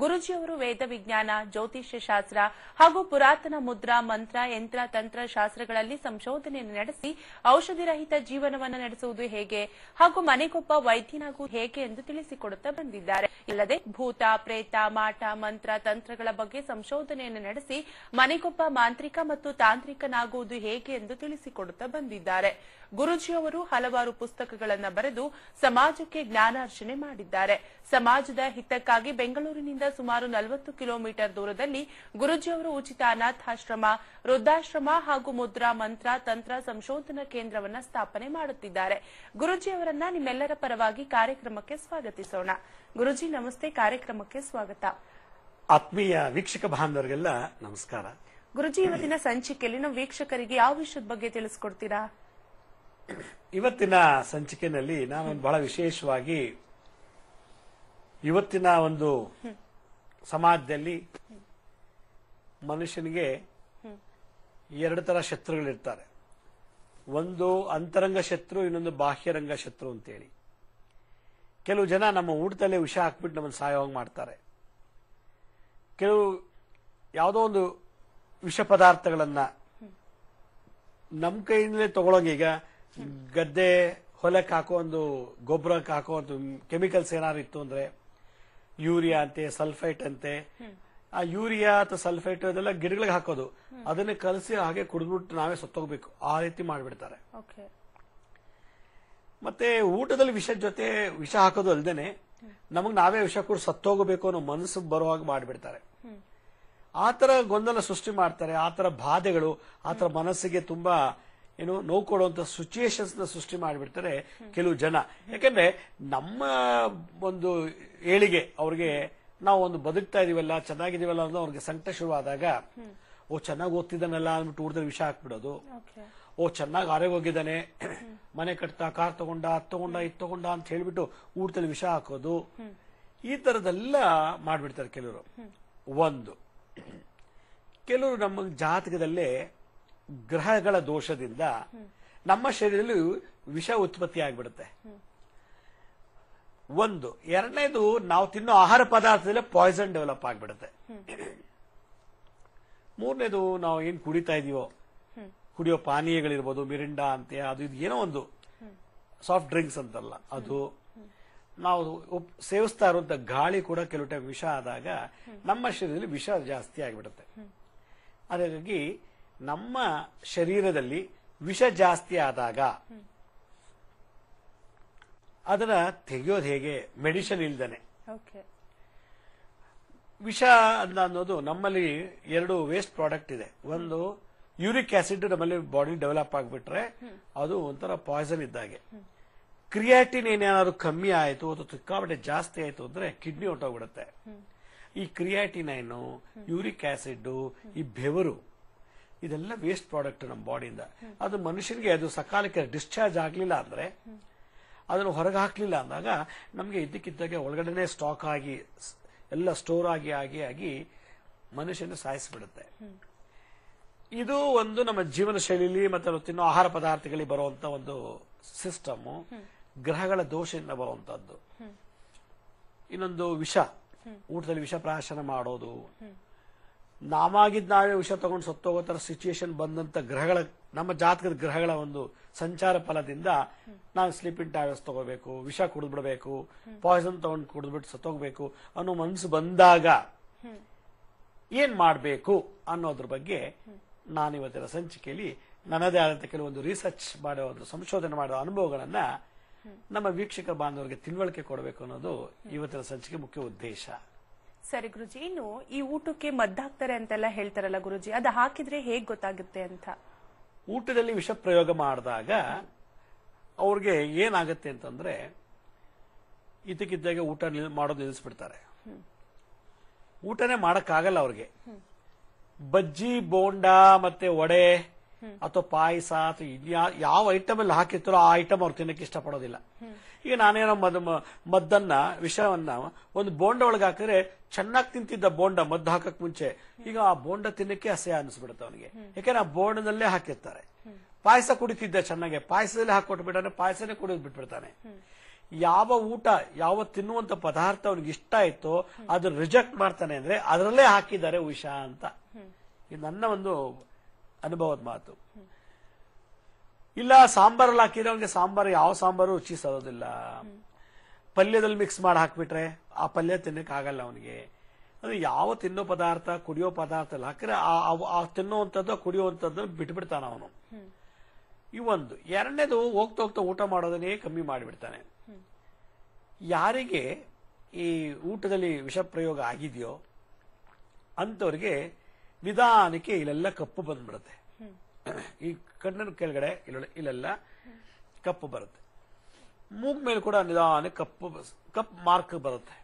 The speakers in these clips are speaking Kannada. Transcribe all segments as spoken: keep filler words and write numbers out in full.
ಗುರುಜಿಯವರು ವೇದ ವಿಜ್ಞಾನ, ಜ್ಯೋತಿಷ್ಯ ಶಾಸ್ತ್ರ ಹಾಗೂ ಪುರಾತನ ಮುದ್ರಾ, ಮಂತ್ರ, ಯಂತ್ರ, ತಂತ್ರ ಶಾಸ್ತ್ರಗಳಲ್ಲಿ ಸಂಶೋಧನೆಯನ್ನು ನಡೆಸಿ ಔಷಧಿ ರಹಿತ ಜೀವನವನ್ನು ನಡೆಸುವುದು ಹೇಗೆ ಹಾಗೂ ಮನೆಗೊಬ್ಬ ವೈದ್ಯನಾಗುವುದು ಹೇಗೆ ಎಂದು ತಿಳಿಸಿಕೊಡುತ್ತಾ ಬಂದಿದ್ದಾರೆ. ಅಲ್ಲದೆ ಭೂತ, ಪ್ರೇತ, ಮಾಟ, ಮಂತ್ರ, ತಂತ್ರಗಳ ಬಗ್ಗೆ ಸಂಶೋಧನೆಯನ್ನು ನಡೆಸಿ ಮನೆಗೊಬ್ಬ ಮಾಂತ್ರಿಕ ಮತ್ತು ತಾಂತ್ರಿಕನಾಗುವುದು ಹೇಗೆ ಎಂದು ತಿಳಿಸಿಕೊಡುತ್ತಾ ಬಂದಿದ್ದಾರೆ. ಗುರುಜಿಯವರು ಹಲವಾರು ಪುಸ್ತಕಗಳನ್ನು ಬರೆದು ಸಮಾಜಕ್ಕೆ ಜ್ಞಾನಾರ್ಜನೆ ಮಾಡಿದ್ದಾರೆ. ಸಮಾಜದ ಹಿತಕ್ಕಾಗಿ ಬೆಂಗಳೂರಿನಿಂದ ಸುಮಾರು ನಲವತ್ತು ಕಿಲೋಮೀಟರ್ ದೂರದಲ್ಲಿ ಗುರುಜಿಯವರು ಉಚಿತ ಅನಾಥಾಶ್ರಮ, ವೃದ್ಧಾಶ್ರಮ ಹಾಗೂ ಮುದ್ರಾ, ಮಂತ್ರ, ತಂತ್ರ ಸಂಶೋಧನಾ ಕೇಂದ್ರವನ್ನು ಸ್ಥಾಪನೆ ಮಾಡುತ್ತಿದ್ದಾರೆ. ಗುರುಜಿಯವರನ್ನ ನಿಮ್ಮೆಲ್ಲರ ಪರವಾಗಿ ಕಾರ್ಯಕ್ರಮಕ್ಕೆ ಸ್ವಾಗತಿಸೋಣ. ಗುರುಜಿ ನಮಸ್ತೆ, ಕಾರ್ಯಕ್ರಮಕ್ಕೆ ಸ್ವಾಗತ. ಆತ್ಮೀಯ ವೀಕ್ಷಕ ಬಾಂಧವರಿಗೆಲ್ಲ ನಮಸ್ಕಾರ. ಗುರುಜಿ, ಇವತ್ತಿನ ಸಂಚಿಕೆಯಲ್ಲಿ ನಾವು ವೀಕ್ಷಕರಿಗೆ ಯಾವ ವಿಷಯದ ಬಗ್ಗೆ ತಿಳಿಸ್ಕೊಡ್ತೀರಾ? ಇವತ್ತಿನ ಸಂಚಿಕೆಯಲ್ಲಿ ನಾನು ಬಹಳ ವಿಶೇಷವಾಗಿ ಇವತ್ತಿನ ಒಂದು ಸಮಾಜದಲ್ಲಿ ಮನುಷ್ಯನಿಗೆ ಎರಡು ತರ ಶತ್ರುಗಳಿರ್ತಾರೆ. ಒಂದು ಅಂತರಂಗ ಶತ್ರು, ಇನ್ನೊಂದು ಬಾಹ್ಯರಂಗ ಶತ್ರು ಅಂತೇಳಿ. ಕೆಲವು ಜನ ನಮ್ಮ ಊಟದಲ್ಲೇ ವಿಷ ಹಾಕ್ಬಿಟ್ಟು ನಮ್ಮನ್ನು ಸಾಯೋಂಗ್ ಮಾಡ್ತಾರೆ. ಕೆಲವು ಯಾವುದೋ ಒಂದು ವಿಷ ಪದಾರ್ಥಗಳನ್ನ ನಮ್ಮ ಕೈಯಿಂದಲೇ ತಗೊಳಂಗ, ಈಗ ಗದ್ದೆ ಹೊಲಕ್ಕೆ ಹಾಕೋ ಒಂದು ಗೊಬ್ಬರಕ್ಕೆ ಹಾಕೋ ಒಂದು ಕೆಮಿಕಲ್ಸ್ ಏನಾದ್ರು ಇತ್ತು ಅಂದ್ರೆ ಯೂರಿಯಾ ಅಂತೆ, ಸಲ್ಫೈಟ್ ಅಂತೆ, ಆ ಯೂರಿಯಾ ಅಥವಾ ಸಲ್ಫೈಟ್ ಅದೆಲ್ಲ ಗಿಡಗಳಿಗೆ ಹಾಕೋದು, ಅದನ್ನೇ ಕಲಸಿ ಹಾಗೆ ಕುಡಿದ್ಬಿಟ್ಟು ನಾವೇ ಸತ್ತೋಗ್ಬೇಕು, ಆ ರೀತಿ ಮಾಡಿಬಿಡ್ತಾರೆ. ಮತ್ತೆ ಊಟದಲ್ಲಿ ವಿಷದ ಜೊತೆ ವಿಷ ಹಾಕೋದು ಅಲ್ದೇನೆ ನಮಗ್ ನಾವೇ ವಿಷ ಕೂಡ ಸತ್ತೋಗಬೇಕು ಅನ್ನೋ ಮನಸ್ಸು ಬರುವಾಗ ಮಾಡಿಬಿಡ್ತಾರೆ. ಆತರ ಗೊಂದಲ ಸೃಷ್ಟಿ ಮಾಡ್ತಾರೆ. ಆತರ ಬಾಧೆಗಳು, ಆತರ ಮನಸ್ಸಿಗೆ ತುಂಬಾ ಏನು ನೋವು ಕೊಡುವಂತ ಸಿಚುಯೇಷನ್ಸ್ ನ ಸೃಷ್ಟಿ ಮಾಡಿಬಿಡ್ತಾರೆ ಕೆಲವು ಜನ. ಯಾಕಂದ್ರೆ ನಮ್ಮ ಒಂದು ಏಳಿಗೆ ಅವ್ರಿಗೆ ನಾವು ಒಂದು ಬದುಕ್ತಾ ಇದೀವಲ್ಲ, ಚೆನ್ನಾಗಿದೀವಲ್ಲ ಅನ್ನೋ ಅವ್ರಿಗೆ ಸಂಕಟ ಶುರುವಾದಾಗ, ಓ ಚೆನ್ನಾಗಿ ಓದ್ತಿದ್ದಾನಲ್ಲ ಅಂದ್ಬಿಟ್ಟು ಊಟದಲ್ಲಿ ವಿಷ ಹಾಕ್ಬಿಡೋದು. ಓ ಚೆನ್ನಾಗಿ ಆರೋಗ್ಯ ಹೋಗಿದ್ದಾನೆ, ಮನೆ ಕಟ್ತಾ, ಕಾರ್ ತಗೊಂಡ, ಅದ್ ತಗೊಂಡ, ಇದ್ ತಗೊಂಡ ಅಂತ ಹೇಳ್ಬಿಟ್ಟು ಊಟದಲ್ಲಿ ವಿಷ ಹಾಕೋದು, ಈ ತರದೆಲ್ಲ ಮಾಡ್ಬಿಡ್ತಾರೆ ಕೆಲವರು. ಒಂದು ಕೆಲವರು ನಮ್ಮ ಜಾತಕದಲ್ಲೇ ಗ್ರಹಗಳ ದೋಷದಿಂದ ನಮ್ಮ ಶರೀರದಲ್ಲಿ ವಿಷ ಉತ್ಪತ್ತಿ ಆಗ್ಬಿಡುತ್ತೆ. ಒಂದು. ಎರಡನೇದು, ನಾವು ತಿನ್ನೋ ಆಹಾರ ಪದಾರ್ಥದಲ್ಲೇ ಪಾಯ್ಸನ್ ಡೆವಲಪ್ ಆಗ್ಬಿಡುತ್ತೆ. ಮೂರನೇದು, ನಾವು ಏನ್ ಕುಡಿತಾ ಇದೀವೋ, ಕುಡಿಯೋ ಪಾನೀಯಗಳಿರ್ಬೋದು, ಮಿರಿಂಡಾ ಅಂತೆ, ಅದು ಇದು ಏನೋ ಒಂದು ಸಾಫ್ಟ್ ಡ್ರಿಂಕ್ಸ್ ಅಂತಲ್ಲ, ಅದು ನಾವು ಸೇವಿಸ್ತಾ ಇರುವಂತ ಗಾಳಿ ಕೂಡ ಕೆಲವು ಟೈಮ್ ವಿಷ ಆದಾಗ ನಮ್ಮ ಶರೀರದಲ್ಲಿ ವಿಷ ಜಾಸ್ತಿ ಆಗಿಬಿಡುತ್ತೆ. ಹಾಗಾಗಿ ನಮ್ಮ ಶರೀರದಲ್ಲಿ ವಿಷ ಜಾಸ್ತಿ ಆದಾಗ ಅದನ್ನ ತೆಗೆಯೋದು ಹೇಗೆ? ಮೆಡಿಸಿನ್ ಇಲ್ದೇನೆ. ವಿಷ ಅಂತ ಅನ್ನೋದು ನಮ್ಮಲ್ಲಿ ಎರಡು ವೇಸ್ಟ್ ಪ್ರಾಡಕ್ಟ್ ಇದೆ. ಒಂದು ಯೂರಿಕ್ ಆಸಿಡ್ ನಮ್ಮಲ್ಲಿ ಬಾಡಿ ಡೆವಲಪ್ ಆಗ್ಬಿಟ್ರೆ ಅದು ಒಂಥರ ಪಾಯ್ಸನ್ ಇದ್ದಾಗೆ. ಕ್ರಿಯಾಟಿನ್ ಏನೇನಾದ್ರು ಕಮ್ಮಿ ಆಯ್ತು ಅಥವಾ ಸಿಕ್ಕಾಪಟ್ಟೆ ಜಾಸ್ತಿ ಆಯ್ತು ಅಂದ್ರೆ ಕಿಡ್ನಿ ಹೊಟ್ಟೋಗ್ಬಿಡುತ್ತೆ. ಈ ಕ್ರಿಯಾಟಿನೈನು, ಯೂರಿಕ್ ಆಸಿಡ್, ಈ ಬೆವರು, ಇದೆಲ್ಲ ವೇಸ್ಟ್ ಪ್ರಾಡಕ್ಟ್ ನಮ್ಮ ಬಾಡಿಯಿಂದ. ಅದು ಮನುಷ್ಯನಿಗೆ ಅದು ಸಕಾಲಕ್ಕೆ ಡಿಸ್ಚಾರ್ಜ್ ಆಗ್ಲಿಲ್ಲ ಅಂದ್ರೆ, ಅದನ್ನು ಹೊರಗೆ ಹಾಕ್ಲಿಲ್ಲ ಅಂದಾಗ ನಮ್ಗೆ ಇದ್ದಕ್ಕಿದ್ದಾಗೆ ಒಳಗಡೆನೆ ಸ್ಟಾಕ್ ಆಗಿ ಎಲ್ಲ ಸ್ಟೋರ್ ಆಗಿ ಆಗಿ ಆಗಿ ಮನುಷ್ಯನ ಸಾಯಿಸ್ಬಿಡುತ್ತೆ. ಇದು ಒಂದು ನಮ್ಮ ಜೀವನ ಶೈಲಿಲಿ ಮತ್ತೆ ತಿನ್ನೋ ಆಹಾರ ಪದಾರ್ಥಗಳಿಗೆ ಬರುವಂತ ಒಂದು ಸಿಸ್ಟಮ್, ಗ್ರಹಗಳ ದೋಷದಿಂದ ಬರುವಂತದ್ದು. ಇನ್ನೊಂದು ವಿಷ, ಊಟದಲ್ಲಿ ವಿಷ ಪ್ರಾಶನ ಮಾಡೋದು, ನಾವಾಗಿದ್ ನಾವೇ ವಿಷ ತಗೊಂಡು ಸತ್ತೋಗೋ ತರ ಸಿಚುಯೇಷನ್ ಬಂದಂತ ಗ್ರಹಗಳ, ನಮ್ಮ ಜಾತಕದ ಗ್ರಹಗಳ ಒಂದು ಸಂಚಾರ ಫಲದಿಂದ ನಾವು ಸ್ಲೀಪಿಂಗ್ ಟ್ಯಾಬ್ಲೆಟ್ಸ್ ತಗೋಬೇಕು, ವಿಷ ಕುಡಿದ್ಬಿಡ್ಬೇಕು, ಪಾಯ್ಸನ್ ತಗೊಂಡು ಕುಡಿದ್ಬಿಟ್ಟು ಸತ್ತೋಗ್ಬೇಕು ಅನ್ನೋ ಮನಸ್ಸು ಬಂದಾಗ ಏನ್ ಮಾಡ್ಬೇಕು ಅನ್ನೋದ್ರ ಬಗ್ಗೆ ನಾನು ಇವತ್ತಿನ ಸಂಚಿಕೆಯಲ್ಲಿ ನನ್ನದೇ ಆದಂತ ಕೆಲವೊಂದು ರಿಸರ್ಚ್ ಮಾಡೋ ಒಂದು ಸಂಶೋಧನೆ ಮಾಡೋ ಅನುಭವಗಳನ್ನ ನಮ್ಮ ವೀಕ್ಷಕ ಬಾಂಧವರಿಗೆ ತಿಳುವಳಿಕೆ ಕೊಡಬೇಕು ಅನ್ನೋದು ಇವತ್ತಿನ ಸಂಚಿಕೆ ಮುಖ್ಯ ಉದ್ದೇಶ. ಸರಿ ಗುರುಜಿ, ಇನ್ನು ಈ ಊಟಕ್ಕೆ ಮದ್ದಾಕ್ತಾರೆ ಅಂತೆಲ್ಲ ಹೇಳ್ತಾರಲ್ಲ ಗುರುಜಿ, ಅದು ಹಾಕಿದ್ರೆ ಹೇಗ್ ಗೊತ್ತಾಗುತ್ತೆ ಅಂತ? ಊಟದಲ್ಲಿ ವಿಷ ಪ್ರಯೋಗ ಮಾಡಿದಾಗ ಅವ್ರಿಗೆ ಏನಾಗತ್ತೆ ಅಂತಂದ್ರೆ ಇದಕ್ಕಿದ್ದಾಗೆ ಊಟ ಮಾಡೋದು ನಿಲ್ಲಿಸ್ಬಿಡ್ತಾರೆ. ಊಟನೇ ಮಾಡಕ್ಕಾಗಲ್ಲ ಅವ್ರಿಗೆ. ಬಜ್ಜಿ, ಬೋಂಡಾ ಮತ್ತೆ ವಡೆ ಅಥವಾ ಪಾಯಸ ಅಥವಾ ಯಾವ ಐಟಮ್ ಅಲ್ಲಿ ಹಾಕಿರ್ತಾರೋ ಆ ಐಟಮ್ ಅವ್ರು ತಿನ್ನಕ್ಕೆ ಇಷ್ಟಪಡೋದಿಲ್ಲ. ಈಗ ನಾನೇನೋ ಮದ್ ಮದ್ದನ್ನ ವಿಷವನ್ನ ಒಂದು ಬೋಂಡ ಒಳಗೆ ಹಾಕಿದ್ರೆ ಚೆನ್ನಾಗಿ ತಿಂತಿದ್ದ ಬೋಂಡ ಮದ್ದು ಹಾಕಕ್ ಮುಂಚೆ ಈಗ ಆ ಬೋಂಡ ತಿನ್ನಕ್ಕೆ ಅಸಹ್ಯ ಅನಿಸ್ಬಿಡುತ್ತೆ ಅವನಿಗೆ. ಯಾಕಂದ್ರೆ ಆ ಬೋಂಡದಲ್ಲೇ ಹಾಕಿರ್ತಾರೆ. ಪಾಯಸ ಕುಡಿತಿದ್ದ ಚೆನ್ನಾಗೆ, ಪಾಯಸದಲ್ಲಿ ಹಾಕೊಟ್ಬಿಟ್ಟಾನೆ, ಪಾಯಸನೇ ಕುಡಿದ್ ಬಿಟ್ಬಿಡ್ತಾನೆ. ಯಾವ ಊಟ ಯಾವ ತಿನ್ನುವಂತ ಪದಾರ್ಥ ಅವನಿಗೆ ಇಷ್ಟ ಆಯ್ತೋ ಅದು ರಿಜೆಕ್ಟ್ ಮಾಡ್ತಾನೆ ಅಂದ್ರೆ ಅದರಲ್ಲೇ ಹಾಕಿದ್ದಾರೆ ವಿಷ ಅಂತ. ಇದು ನನ್ನ ಒಂದು ಅನುಭವದ ಮಾತು. ಇಲ್ಲ ಸಾಂಬಾರಲ್ಲಿ ಹಾಕಿದ್ರೆ ಅವನಿಗೆ ಸಾಂಬಾರು ಯಾವ ಸಾಂಬಾರು ರುಚಿ ಸರೋದಿಲ್ಲ. ಪಲ್ಯದಲ್ಲಿ ಮಿಕ್ಸ್ ಮಾಡಿ ಹಾಕ್ಬಿಟ್ರೆ ಆ ಪಲ್ಯ ತಿನ್ನಕ್ ಆಗಲ್ಲ ಅವನಿಗೆ. ಅಂದ್ರೆ ಯಾವ ತಿನ್ನೋ ಪದಾರ್ಥ ಕುಡಿಯೋ ಪದಾರ್ಥ ಎಲ್ಲ ಹಾಕಿದ್ರೆ ಆ ತಿನ್ನುವಂಥದ್ದು ಕುಡಿಯುವಂಥದ್ದು ಬಿಟ್ಬಿಡ್ತಾನ ಅವನು. ಈ ಒಂದು. ಎರಡನೇದು ಹೋಗ್ತಾ ಹೋಗ್ತಾ ಊಟ ಮಾಡೋದನ್ನೇ ಕಮ್ಮಿ ಮಾಡಿಬಿಡ್ತಾನೆ. ಯಾರಿಗೆ ಈ ಊಟದಲ್ಲಿ ವಿಷ ಪ್ರಯೋಗ ಆಗಿದೆಯೋ ಅಂತವ್ರಿಗೆ ನಿಧಾನಕ್ಕೆ ಇಲ್ಲೆಲ್ಲ ಕಪ್ಪು ಬಂದ್ಬಿಡುತ್ತೆ. ಈ ಕಣ್ಣಿನ ಕೆಳಗಡೆ ಇಲ್ಲೆಲ್ಲ ಕಪ್ಪು ಬರುತ್ತೆ. ಮೂಗ್ ಮೇಲೆ ಕೂಡ ನಿಧಾನ ಕಪ್ಪು ಕಪ್ ಮಾರ್ಕ್ ಬರುತ್ತೆ.